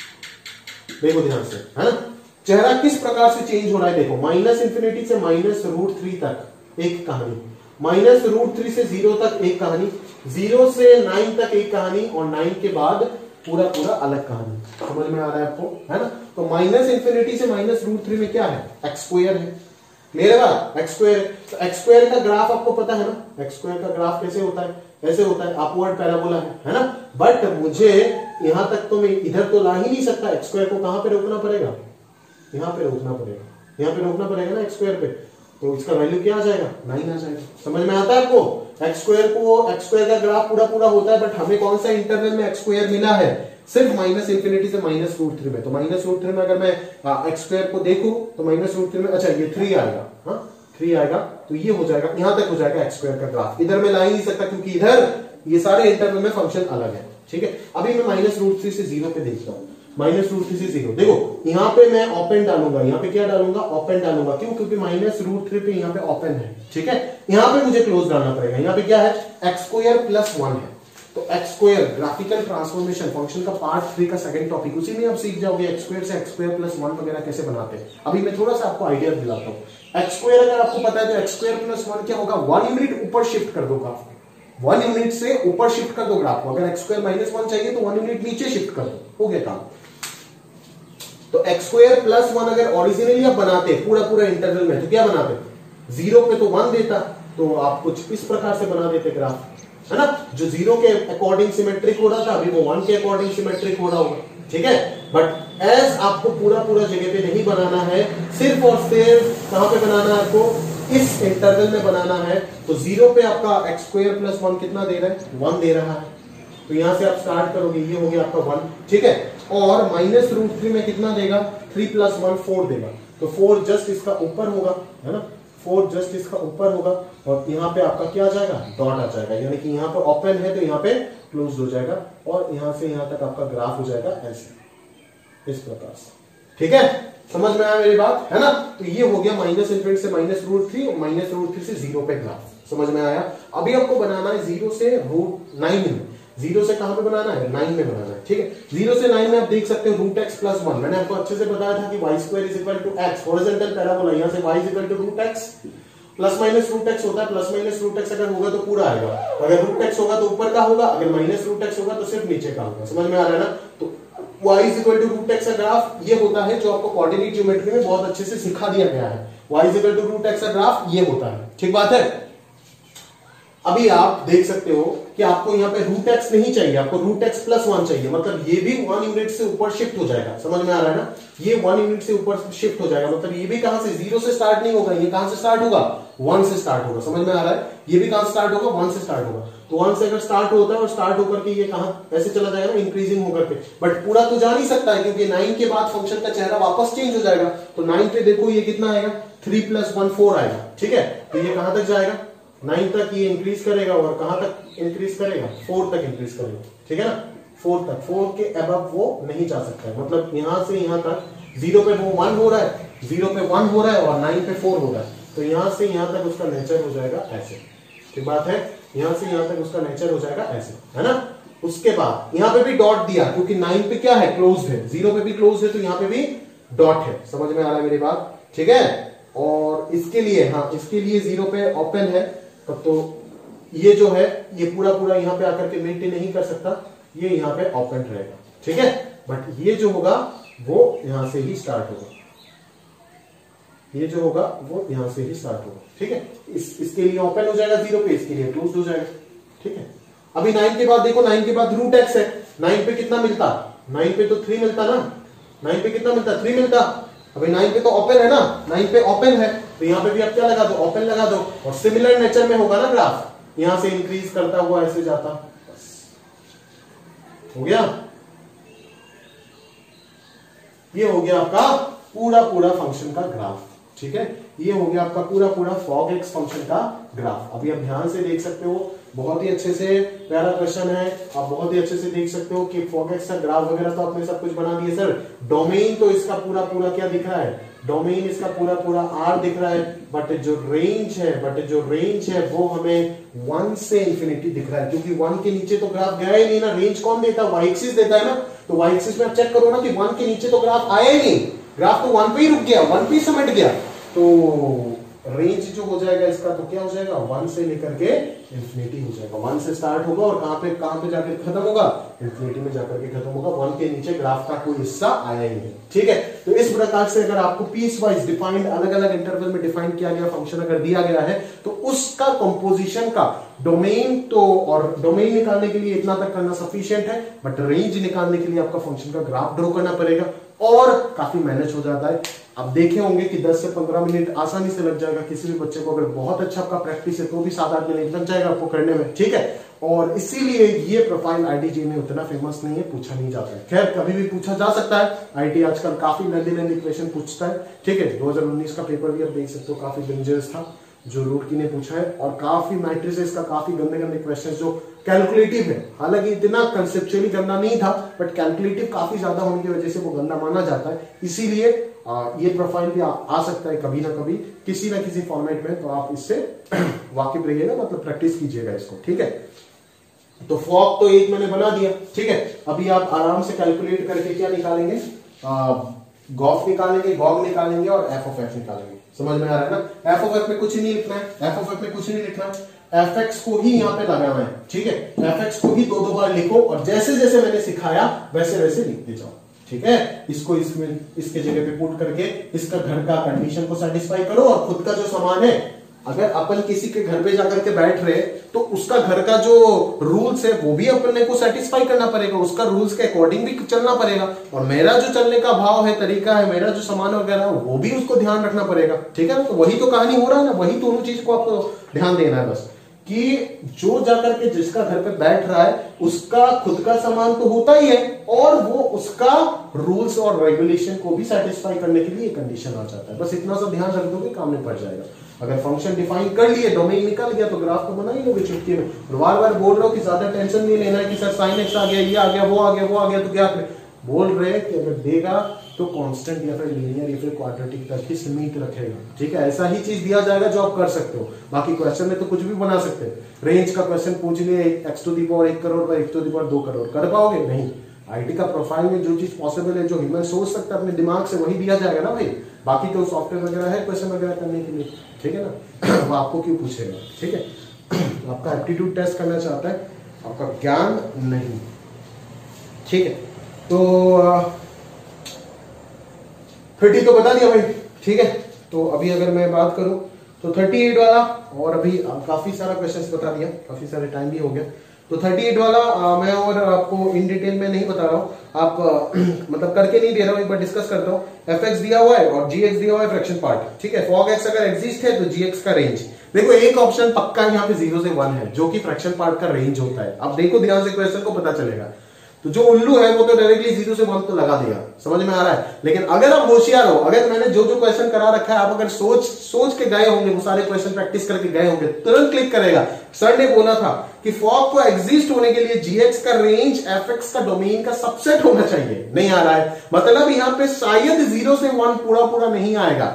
Speaker 2: देखो ध्यान से, है ना, चेहरा किस प्रकार से चेंज हो रहा है। देखो माइनस इंफिनिटी से माइनस रूट थ्री तक एक कहानी, माइनस रूट थ्री से जीरो तक एक कहानी, जीरो से नाइन तक एक कहानी, और नाइन के बाद पूरा पूरा अलग कहानी। समझ में आ रहा है आपको, है ना। तो माइनस इंफिनिटी से माइनस रूट थ्री में क्या है, एक्स स्क्वायर है, मेरे बात एक्स स्क्वायर। तो एक्स स्क्वायर का ग्राफ आपको पता है ना, एक्स स्क्वायर का ग्राफ कैसे होता है, ऐसे होता है, अपवर्ड पैराबोला है, है ना। बट मुझे यहां तक तो मैं इधर तो ला ही नहीं सकता, एक्स स्क्वायर को कहां पे रोकना पड़ेगा, यहां पे रोकना पड़ेगा, यहां पे रोकना पड़ेगा ना एक्स स्क्वायर पे। तो इसका वैल्यू क्या आ जाएगा, नाइन आ जाएगा। समझ में आता है आपको। एक्स स्क्वायर को एक्स स्क्वायर का ग्राफ पूरा पूरा होता है, बट हमें कौन सा इंटरवल में एक्स स्क्वायर मिला है, सिर्फ माइनस इंफिनिटी से माइनस रूट थ्री में। तो माइनस रूट थ्री में अगर मैं एक्स स्क्वायर को देखूं तो माइनस रूट थ्री में, अच्छा ये थ्री आएगा, हाँ थ्री आएगा, तो ये हो जाएगा, यहां तक हो जाएगा एक्स स्क्वायर का ग्राफ। इधर मैं ला ही नहीं सकता क्योंकि इधर ये सारे इंटरवल में फंक्शन अलग है, ठीक है। अभी मैं माइनस रूट थ्री से जीरो पे देखता हूं, माइनस रूट थ्री से जीरो, देखो यहाँ पे मैं ओपन डालूंगा, यहाँ पे क्या डालूंगा, ओपन डालूंगा, क्यों, क्योंकि माइनस रूट थ्री पे यहाँ पे ओपन है, ठीक है। यहाँ पे मुझे क्लोज डालना पड़ेगा, यहाँ पे क्या है, एक्स स्क्वायर प्लस वन है। तो x square graphical transformation function का पार्ट थ्री का सेकंड टॉपिक, उसी में आप सीख जाओगे एक्स स्क्वायर से एक्स स्क्वायर प्लस वन वगैरह कैसे बनाते हैं। अभी मैं थोड़ा सा आपको आइडिया दिलाता हूँ। एक्स स्क्वायर अगर आपको पता है तो एक्स स्क्वायर प्लस वन क्या होगा, वन यूनिट ऊपर शिफ्ट कर दो ग्राफ, वन यूनिट से ऊपर शिफ्ट कर दो ग्राफ को। अगर एक्स स्क्वायर माइनस वन चाहिए तो वन यूनिट नीचे शिफ्ट कर दो, हो गया काम। तो एक्स स्क्वायर प्लस वन अगर ओरिजिनली आप बनाते पूरा पूरा इंटरवल में तो क्या बनाते, जीरो पे तो वन देता, तो आप कुछ इस प्रकार से बना देते ग्राफ, है ना। जो जीरो के अकॉर्डिंग सिमेट्रिक हो रहा था अभी वो वन के अकॉर्डिंग सिमेट्रिक हो रहा होगा, ठीक है। बट एज आपको पूरा पूरा जगह पे नहीं बनाना है, सिर्फ और सिर्फ कहां पे बनाना है आपको, इस इंटरवल में बनाना है। तो जीरो पे आपका एक्स स्क्वायर प्लस वन कितना दे रहा है, वन दे रहा है। तो यहां से आप स्टार्ट करोगे, ये हो गया आपका वन, ठीक है। और माइनस रूट थ्री में कितना देगा, थ्री प्लस वन फोर देगा, तो फोर जस्ट इसका ऊपर होगा, है ना, फोर जस्ट इसका ऊपर होगा। और यहाँ पे आपका क्या आ जाएगा, डॉट आ जाएगा, यानी कि यहाँ पे ओपन है तो यहाँ पे क्लोज हो जाएगा, और यहाँ से यहाँ तक आपका ग्राफ हो जाएगा ऐसे, इस प्रकार से, ठीक है। समझ में आया मेरी बात, है ना। तो ये हो गया माइनस इंफिनिटी से minus root three, minus root three से जीरो पे ग्राफ, समझ में आया। अभी आपको बनाना है जीरो से रूट नाइन में, जीरो से कहां पे बनाना है, नाइन में बनाना है, ठीक है। जीरो से नाइन में आप देख सकते हो रूट एक्स प्लस वन, मैंने आपको अच्छे से बताया था कि y square is equal to x, horizontal parabola, यहां से y is equal to root x, plus minus root x होता है, प्लस माइनस रूट एक्स अगर होगा तो पूरा आएगा, अगर रूट एक्स होगा तो ऊपर का होगा, अगर माइनस रूट एक्स होगा तो सिर्फ नीचे का होगा, समझ में आ रहा है ना। तो y is equal to root x का ग्राफ ये होता है जो आपको कोऑर्डिनेट ज्योमेट्री में बहुत अच्छे से सिखा दिया गया है, y is equal to root x का ग्राफ ये होता है, ठीक बात है। अभी आप देख सकते हो कि आपको यहाँ पे रूट एक्स नहीं चाहिए, आपको रूट एक्स प्लस वन चाहिए, मतलब ये भी वन यूनिट से ऊपर शिफ्ट हो जाएगा, समझ में आ रहा है ना। ये वन यूनिट से ऊपर शिफ्ट हो जाएगा, मतलब ये भी कहां से, जीरो से स्टार्ट नहीं होगा, ये कहां से स्टार्ट होगा, वन से स्टार्ट होगा, समझ में आ रहा है। ये भी कहां से स्टार्ट होगा, वन से स्टार्ट होगा। तो वन से अगर स्टार्ट होता है और स्टार्ट होकर के ये कहां ऐसे चला जाएगा ना, इंक्रीजिंग होकर के, बट पूरा तो जा नहीं सकता है क्योंकि नाइन के बाद फंक्शन का चेहरा वापस चेंज हो जाएगा। तो नाइन पे देखो ये कितना आएगा, थ्री प्लस वन फोर आएगा, ठीक है। तो ये कहां तक जाएगा, नाइन तक ये इंक्रीज करेगा, और कहां तक इंक्रीज करेगा, फोर तक इंक्रीज करेगा, ठीक है ना, फोर तक, फोर के अबव वो नहीं जा सकता है, मतलब यहां से यहां तक, जीरो पे वो वन हो रहा है, जीरो पे वन हो रहा है और नाइन पे फोर हो रहा है, तो यहां से यहां तक उसका नेचर हो जाएगा ऐसे, ठीक बात है। यहां से यहां तक उसका नेचर हो जाएगा ऐसे, है ना। उसके बाद यहां पे भी डॉट दिया, क्योंकि नाइन पे क्या है, क्लोज है, जीरो पे भी क्लोज है, तो यहां पे भी डॉट है। समझ में आ रहा है मेरी बात, ठीक है। और इसके लिए, हाँ इसके लिए जीरो पे ओपन है, तब तो ये जो है ये पूरा पूरा यहां पे आकर के मेंटेन नहीं कर सकता, ये यहां पे ओपन रहेगा, ठीक है। बट ये जो होगा वो यहां से ही स्टार्ट होगा, ये जो होगा वो यहां से ही स्टार्ट होगा, ठीक है। इस इसके लिए ओपन हो जाएगा जीरो पे, इसके लिए क्लोज हो जाएगा, ठीक है। अभी नाइन के बाद देखो, नाइन के बाद रूट एक्स है, नाइन पे कितना मिलता, नाइन पे तो थ्री मिलता ना, नाइन पे कितना मिलता, थ्री मिलता। अभी नाइन पे तो ओपन है ना, नाइन पे ओपन है, तो यहां पे भी आप क्या लगा दो, ओपन लगा दो। और सिमिलर नेचर में होगा ना ग्राफ, यहां से इंक्रीज करता हुआ ऐसे जाता, हो गया। ये हो गया आपका पूरा पूरा फंक्शन का ग्राफ, ठीक है। ये हो गया आपका पूरा पूरा फॉग एक्स फंक्शन का ग्राफ। अभी आप ध्यान से देख सकते हो, बहुत ही अच्छे से प्यारा क्वेश्चन है, आप बहुत ही अच्छे से देख सकते हो कि फॉग एक्स का ग्राफ वगैरह तो आपने सब कुछ बना दिया सर। डोमेन तो इसका पूरा पूरा क्या दिख रहा है, डोमेन इसका पूरा पूरा आर दिख रहा है, बट जो रेंज है बट जो रेंज है वो हमें वन से इंफिनिटी दिख रहा है, क्योंकि वन के नीचे तो ग्राफ गया ही नहीं ना। रेंज कौन देता है, वाई एक्सिस देता है ना। तो वाई एक्सिस में आप चेक करो ना कि वन के नीचे तो ग्राफ आया ही नहीं, ग्राफ तो वन पे ही रुक गया, वन पे ही समेट गया। तो रेंज जो हो जाएगा इसका तो क्या हो जाएगा, वन से लेकर के इंफिनिटी हो जाएगा। वन से स्टार्ट होगा और कहां पे कहां पे जाकर खत्म होगा, इंफिनिटी में जाकर के खत्म होगा। वन के नीचे ग्राफ का कोई हिस्सा आया ही नहीं, ठीक है। तो इस प्रकार से अगर आपको पीस वाइज डिफाइंड अलग अलग इंटरवल में डिफाइन किया गया फंक्शन अगर दिया गया है, तो उसका कंपोजिशन का डोमेन तो, और डोमेन निकालने के लिए इतना तक करना सफिशिएंट है, बट रेंज निकालने के लिए आपका फंक्शन का ग्राफ ड्रॉ करना पड़ेगा, और काफी मैनेज हो जाता है। आप देखे होंगे कि दस से पंद्रह मिनट आसानी से लग जाएगा किसी भी बच्चे को, अगर बहुत अच्छा आपका प्रैक्टिस है तो भी सात आठ मिनट लग जाएगा आपको करने में, ठीक है। और इसीलिए ये प्रोफाइल आईटीजे में उतना फेमस नहीं है, पूछा नहीं जाता है। खैर कभी भी पूछा जा सकता है, आईटी आजकल काफी लेंदी लेंदी क्वेश्चन पूछता है, ठीक है। दो हज़ार उन्नीस का पेपर भी आप देख सकते हो, काफी डेंजरस था जो रूट की ने पूछा है, और काफी मैट्रिसेस का काफी गंदे गंदे क्वेश्चन जो कैलकुलेटिव है, हालांकि इतना कंसेप्चुअली गंदा नहीं था, बट कैलकुलेटिव काफी ज्यादा होने की वजह से वो गंदा माना जाता है। इसीलिए ये प्रोफाइल भी आ, आ सकता है कभी ना कभी किसी ना किसी फॉर्मेट में, तो आप इससे वाकिफ रहिएगा, मतलब प्रैक्टिस कीजिएगा इसको, ठीक है। तो फॉग तो एक मैंने बना दिया, ठीक है। अभी आप आराम से कैलकुलेट करके क्या निकालेंगे, गॉफ निकालेंगे, गॉग निकालेंगे और एफ ऑफ एफ निकालेंगे। समझ में आ रहा है ना। एफ ऑफ एफ में कुछ नहीं लिखना है, एफ ऑफ एफ में कुछ नहीं लिखना है, एफ एक्स को ही यहां पे लगाना है, ठीक है। एफ एक्स को ही दो दो बार लिखो, और जैसे जैसे मैंने सिखाया वैसे वैसे लिखते जाओ, ठीक है। इसको इसमें इसके जगह पे पुट करके इसका घर का कंडीशन को सेटिस्फाई करो, और खुद का जो सामान है, अगर अपन किसी के घर पे जाकर के बैठ रहे तो उसका घर का जो रूल्स है वो भी अपने को सेटिस्फाई करना पड़ेगा, उसका रूल्स के अकॉर्डिंग भी चलना पड़ेगा, और मेरा जो चलने का भाव है, तरीका है, मेरा जो सामान वगैरह है वो भी उसको ध्यान रखना पड़ेगा, ठीक है ना। तो वही तो कहानी हो रहा है ना, वही दोनों चीज को आपको ध्यान देना है बस, कि जो जाकर के जिसका घर पे बैठ रहा है उसका खुद का सामान तो होता ही है, और वो उसका रूल्स और रेगुलेशन को भी सेटिस्फाई करने के लिए कंडीशन आ जाता है। बस इतना सा ध्यान रख दोगे, काम में पड़ जाएगा। अगर फंक्शन डिफाइन कर लिए, डोमेन निकल गया, तो ग्राफ तो बना ही लोगे चुटकी में। और बार बार बोल रहा हूं कि ज्यादा टेंशन नहीं लेना है कि सर साइन एक्स आ गया, ये आ गया, वो आ गया, वो आ गया, तो क्या करें। बोल रहे हैं कि अगर देगा तो कांस्टेंट या फिर लीनियर या फिर क्वाड्रेटिक तक ही सीमित रखेगा, ठीक है। ऐसा ही चीज दिया जाएगा जो आप कर सकते हो, बाकी क्वेश्चन में तो कुछ भी बना सकते हैं। रेंज का क्वेश्चन पूछ लिए, एक्स टू दी पावर एक करोड़ पर एक टू दी पावर दो करोड़, कर पाओगे नहीं। आईटी का प्रोफाइल में जो चीज पॉसिबल है, जो ह्यूमन सोच सकता है अपने दिमाग से, वही दिया जाएगा ना भाई। बाकी तो सॉफ्टवेयर वगैरह है क्वेश्चन वगैरह करने के लिए, ठीक है ना। वो आपको क्यों पूछेगा, ठीक है। आपका एप्टीट्यूड टेस्ट करना चाहता है, आपका ज्ञान नहीं, ठीक है। तो थर्टी तो बता दिया भाई, ठीक है। तो अभी अगर मैं बात करूं तो थर्टी एट वाला, और अभी काफी सारा क्वेश्चंस बता दिया, काफी सारे टाइम भी हो गया। तो थर्टी एट वाला आ, मैं और आपको इन डिटेल में नहीं बता रहा हूं, आप आ, मतलब करके नहीं दे रहा हूं, एक बार डिस्कस करता हूं। एफ एक्स दिया हुआ है और जी एक्स दिया हुआ है फ्रैक्शन पार्ट, ठीक है। फॉग एक्स अगर एग्जिस्ट है तो जी एक्स का रेंज, देखो एक ऑप्शन पक्का यहाँ पे जीरो से वन है, जो कि फ्रैक्शन पार्ट का रेंज होता है। अब देखो ध्यान से क्वेश्चन को, पता चलेगा। तो जो उल्लू है वो तो डायरेक्टली जीरो से वन तो लगा देगा, समझ में आ रहा है। लेकिन अगर आप होशियार हो, अगर मैंने जो जो क्वेश्चन करा रखा है, आप अगर सोच सोच के गए होंगे, वो सारे क्वेश्चन प्रैक्टिस करके गए होंगे, तुरंत क्लिक करेगा। सर ने बोला था कि फॉग को एग्जिस्ट होने के लिए जीएक्स का रेंज एफएक्स का डोमेन का सबसेट होना चाहिए, नहीं आ रहा है। मतलब यहां पे शायद जीरो से वन पूरा पूरा नहीं आएगा,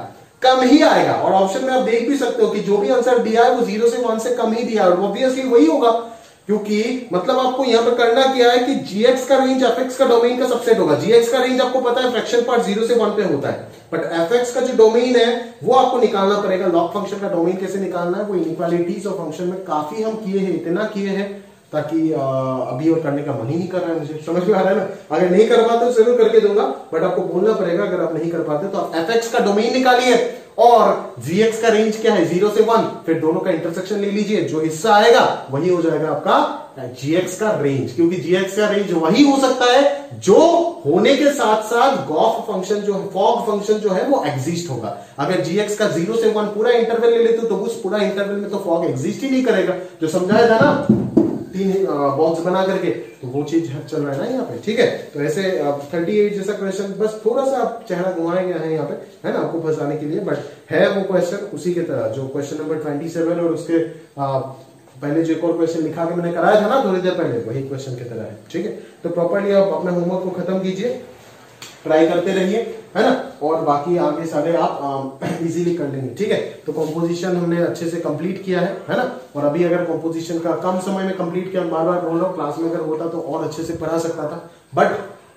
Speaker 1: कम ही आएगा। और ऑप्शन में आप देख भी सकते हो कि जो भी आंसर दिया है वो जीरो से वन से कम ही दिया है, और ऑब्वियसली वही होगा, क्योंकि मतलब आपको यहां पर करना क्या है कि जीएक्स का रेंज एफएक्स का डोमेन का सबसेट होगा। जीएक्स का रेंज आपको पता है फ्रैक्शन पार्ट जीरो से वन पे होता है, बट एफएक्स का जो डोमेन है वो आपको निकालना पड़ेगा। लॉग फंक्शन का डोमेन कैसे निकालना है वो इनइक्वालिटीज और फंक्शन में काफी हम किए हैं, इतना किए हैं ताकि आ, अभी और करने का मन ही नहीं कर रहा है मुझे, समझ में आ रहा है ना। अगर नहीं कर पाते तो जरूर करके दूंगा, बट आपको बोलना पड़ेगा अगर आप नहीं कर पाते तो आप एफएक्स का डोमेन निकालिए और जीएक्स का रेंज क्या है जीरो से वन, फिर दोनों का इंटरसेक्शन ले लीजिए, जो हिस्सा आएगा वही हो जाएगा आपका जीएक्स का रेंज, क्योंकि जीएक्स का रेंज वही हो सकता है जो होने के साथ साथ गॉफ फंक्शन जो है, फॉग फंक्शन जो है वो एग्जिस्ट होगा। अगर जीएक्स का जीरो से वन पूरा इंटरवल ले लेते तो उस पूरा इंटरवल में तो फॉग एग्जिस्ट ही नहीं करेगा, जो समझाया था ना तीन बॉक्स बना करके, तो वो चीज चल रहा है ना यहाँ पे, ठीक है। तो ऐसे अड़तीस जैसा क्वेश्चन, बस थोड़ा सा आप चेहरा घुमाया गया है यहाँ पे, है ना, आपको फंसाने के लिए, बट है वो क्वेश्चन उसी की तरह जो क्वेश्चन नंबर सत्ताईस और उसके आ, पहले जो एक और क्वेश्चन लिखा के मैंने कराया था ना थोड़ी देर पहले, वही क्वेश्चन की तरह है, ठीक है। तो प्रॉपर्ली आप अपने होमवर्क को खत्म कीजिए, ट्राई करते रहिए, है ना, और बाकी आगे सारे आप इजीली कर लेंगे, ठीक है। तो कंपोजिशन हमने अच्छे से कंप्लीट किया है, है ना, और अभी अगर कंपोजिशन का कम समय में कंप्लीट किया, बार बार बोल रहा हूँ, क्लास में अगर होता तो और अच्छे से पढ़ा सकता था, बट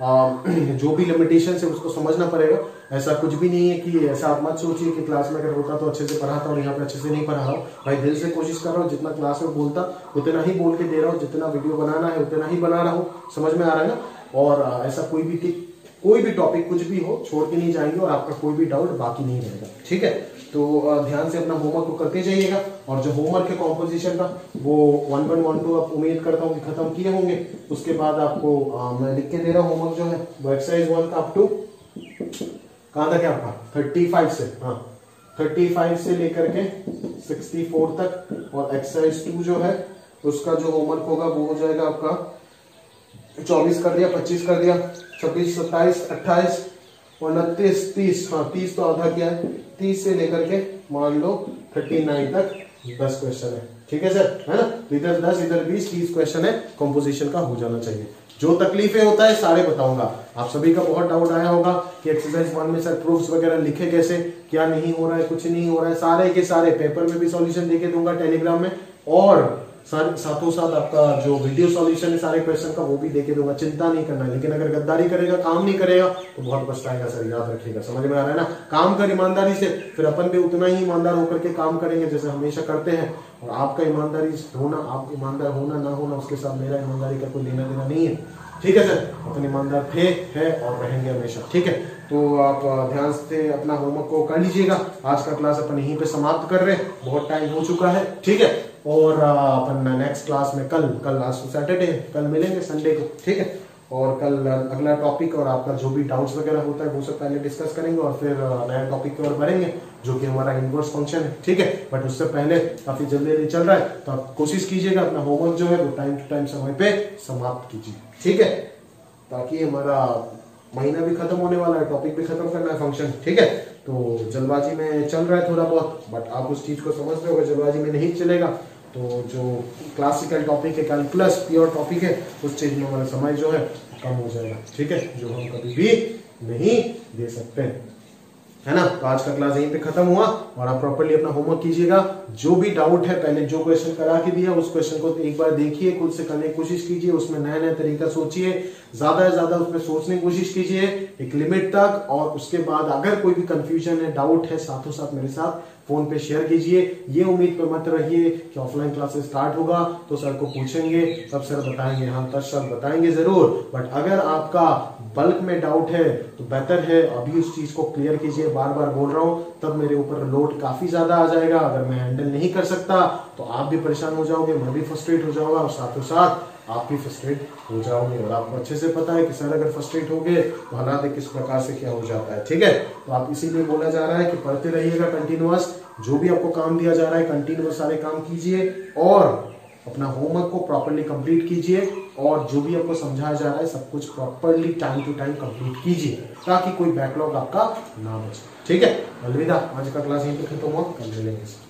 Speaker 1: जो भी लिमिटेशन है उसको समझना पड़ेगा। ऐसा कुछ भी नहीं है कि ऐसा आप मत सोचिए कि क्लास में अगर होता तो अच्छे से पढ़ाता और यहाँ पे अच्छे से नहीं पढ़ा रहा हूँ। भाई दिल से कोशिश कर रहा हूँ, जितना क्लास में बोलता उतना ही बोल के दे रहा हूँ, जितना वीडियो बनाना है उतना ही बना रहा हूँ, समझ में आ रहा है ना। और ऐसा कोई भी कोई भी टॉपिक कुछ भी हो छोड़ के नहीं जाएंगे और आपका कोई भी डाउट बाकी नहीं रहेगा, ठीक है। तो ध्यान से अपना होमवर्क को करते जाइएगा, और जो होमवर्क है कॉम्पोजिशन का वो वन वन वन टू आप उम्मीद करता हूँ कि खत्म किए होंगे। उसके बाद आपको आ, मैं लिख के दे रहा हूँ होमवर्क जो है वो एक्सरसाइज वन का अप टू कहाँ तक है आपका थर्टी फाइव से, हाँ थर्टी फाइव से लेकर के सिक्सटी फोर तक, और एक्सरसाइज टू जो है उसका जो होमवर्क होगा वो हो जाएगा आपका चौबीस कर दिया, पच्चीस कर दिया, छब्बीस, सत्ताईस, अट्ठाईस, उनतीस, तीस, हाँ तीस तो आधा किया है, तीस से लेकर के मान लो थर्टी नाइन तक दस क्वेश्चन है, ठीक है सर, है ना। तो इधर दस इधर बीस, तीस क्वेश्चन है, कंपोजिशन का हो जाना चाहिए। जो तकलीफें होता है सारे बताऊंगा। आप सभी का बहुत डाउट आया होगा कि एक्सरसाइज वन में सर प्रूफ्स वगैरह लिखे कैसे, क्या नहीं हो रहा है, कुछ नहीं हो रहा है, सारे के सारे पेपर में भी सॉल्यूशन देके दूंगा टेलीग्राम में, और साथों साथ आपका जो वीडियो सॉल्यूशन है सारे क्वेश्चन का वो भी देके दूंगा, चिंता नहीं करना। लेकिन अगर गद्दारी करेगा, काम नहीं करेगा तो बहुत पछताएगा सर, याद रखिएगा, समझ में आ रहा है ना। काम कर ईमानदारी से, फिर अपन भी उतना ही ईमानदार होकर के काम करेंगे जैसे हमेशा करते हैं। और आपका ईमानदारी होना, आप ईमानदार होना ना होना उसके साथ मेरा ईमानदारी का कोई लेना देना नहीं है, ठीक है सर। अपन ईमानदार थे, है और रहेंगे हमेशा, ठीक है। तो आप ध्यान से अपना होमवर्क को कर लीजिएगा। आज का क्लास अपन यहीं पे समाप्त कर रहे हैं, बहुत टाइम हो चुका है, ठीक है। और अपन नेक्स्ट क्लास में कल कल आज सैटरडे है, कल मिलेंगे संडे को, ठीक है। और कल अगला टॉपिक और आपका जो भी डाउट्स वगैरह होता है वो सब पहले डिस्कस करेंगे, और फिर नया टॉपिक की ओर बढ़ेंगे जो कि हमारा इनवर्स फंक्शन है, ठीक है। बट उससे पहले काफी जल्दी चल रहा है, तो आप कोशिश कीजिएगा अपना होमवर्क जो है वो टाइम टू टाइम समय पे समाप्त कीजिए, ठीक है, ताकि हमारा महीना भी खत्म होने वाला है, टॉपिक भी खत्म करना है, फंक्शन, ठीक है। तो जल्दबाजी में चल रहा है थोड़ा बहुत, बट आप उस चीज को समझ रहे हो, जल्दबाजी में नहीं चलेगा। तो जो क्लासिकल टॉपिक है, कैलकुलस प्योर टॉपिक है, उस चीज में हमारा समय जो है कम हो जाएगा, ठीक है, जो हम कभी भी नहीं दे सकते, है ना। तो आज का क्लास यहीं पे खत्म हुआ, और आप प्रॉपर्ली अपना होमवर्क कीजिएगा। जो भी डाउट है, पहले जो क्वेश्चन करा के दिया उस क्वेश्चन को एक बार देखिए, खुद से करने की कोशिश कीजिए, उसमें नया नया तरीका सोचिए, ज्यादा से ज्यादा उसमें सोचने की कोशिश कीजिए एक लिमिट तक। और उसके बाद अगर कोई भी कंफ्यूजन है, डाउट है, साथों साथ मेरे साथ फोन पे शेयर कीजिए। ये उम्मीद पे मत रहिए कि ऑफलाइन क्लासेस स्टार्ट होगा तो सर को पूछेंगे तब सर बताएंगे, हाँ तब सर बताएंगे जरूर। बट अगर आपका बल्क में डाउट है तो बेहतर है अभी उस चीज को क्लियर कीजिए। बार बार बोल रहा हूं, तब मेरे ऊपर लोड काफी ज्यादा आ जाएगा। अगर मैं हैंडल नहीं कर सकता तो आप भी परेशान हो जाओगे, मैं भी फ्रस्ट्रेट हो जाऊंगा, और साथों साथ आप भी फ्रस्ट्रेट हो जाओगे। और आपको अच्छे से पता है कि सर अगर फ्रस्ट्रेट हो गए तो हालात किस प्रकार से क्या हो जाता है, ठीक है। तो आप इसीलिए बोला जा रहा है कि पढ़ते रहिएगा कंटिन्यूअस, जो भी आपको काम दिया जा रहा है कंटिन्यूअस सारे काम कीजिए, और अपना होमवर्क को प्रॉपर्ली कंप्लीट कीजिए, और जो भी आपको समझाया जा रहा है सब कुछ properly time to time complete कीजिए, ताकि कोई बैकलॉग आपका ना बचे, ठीक है। अलविदा, आज का क्लास यहीं पे खत्म हुआ, कल मिलेंगे।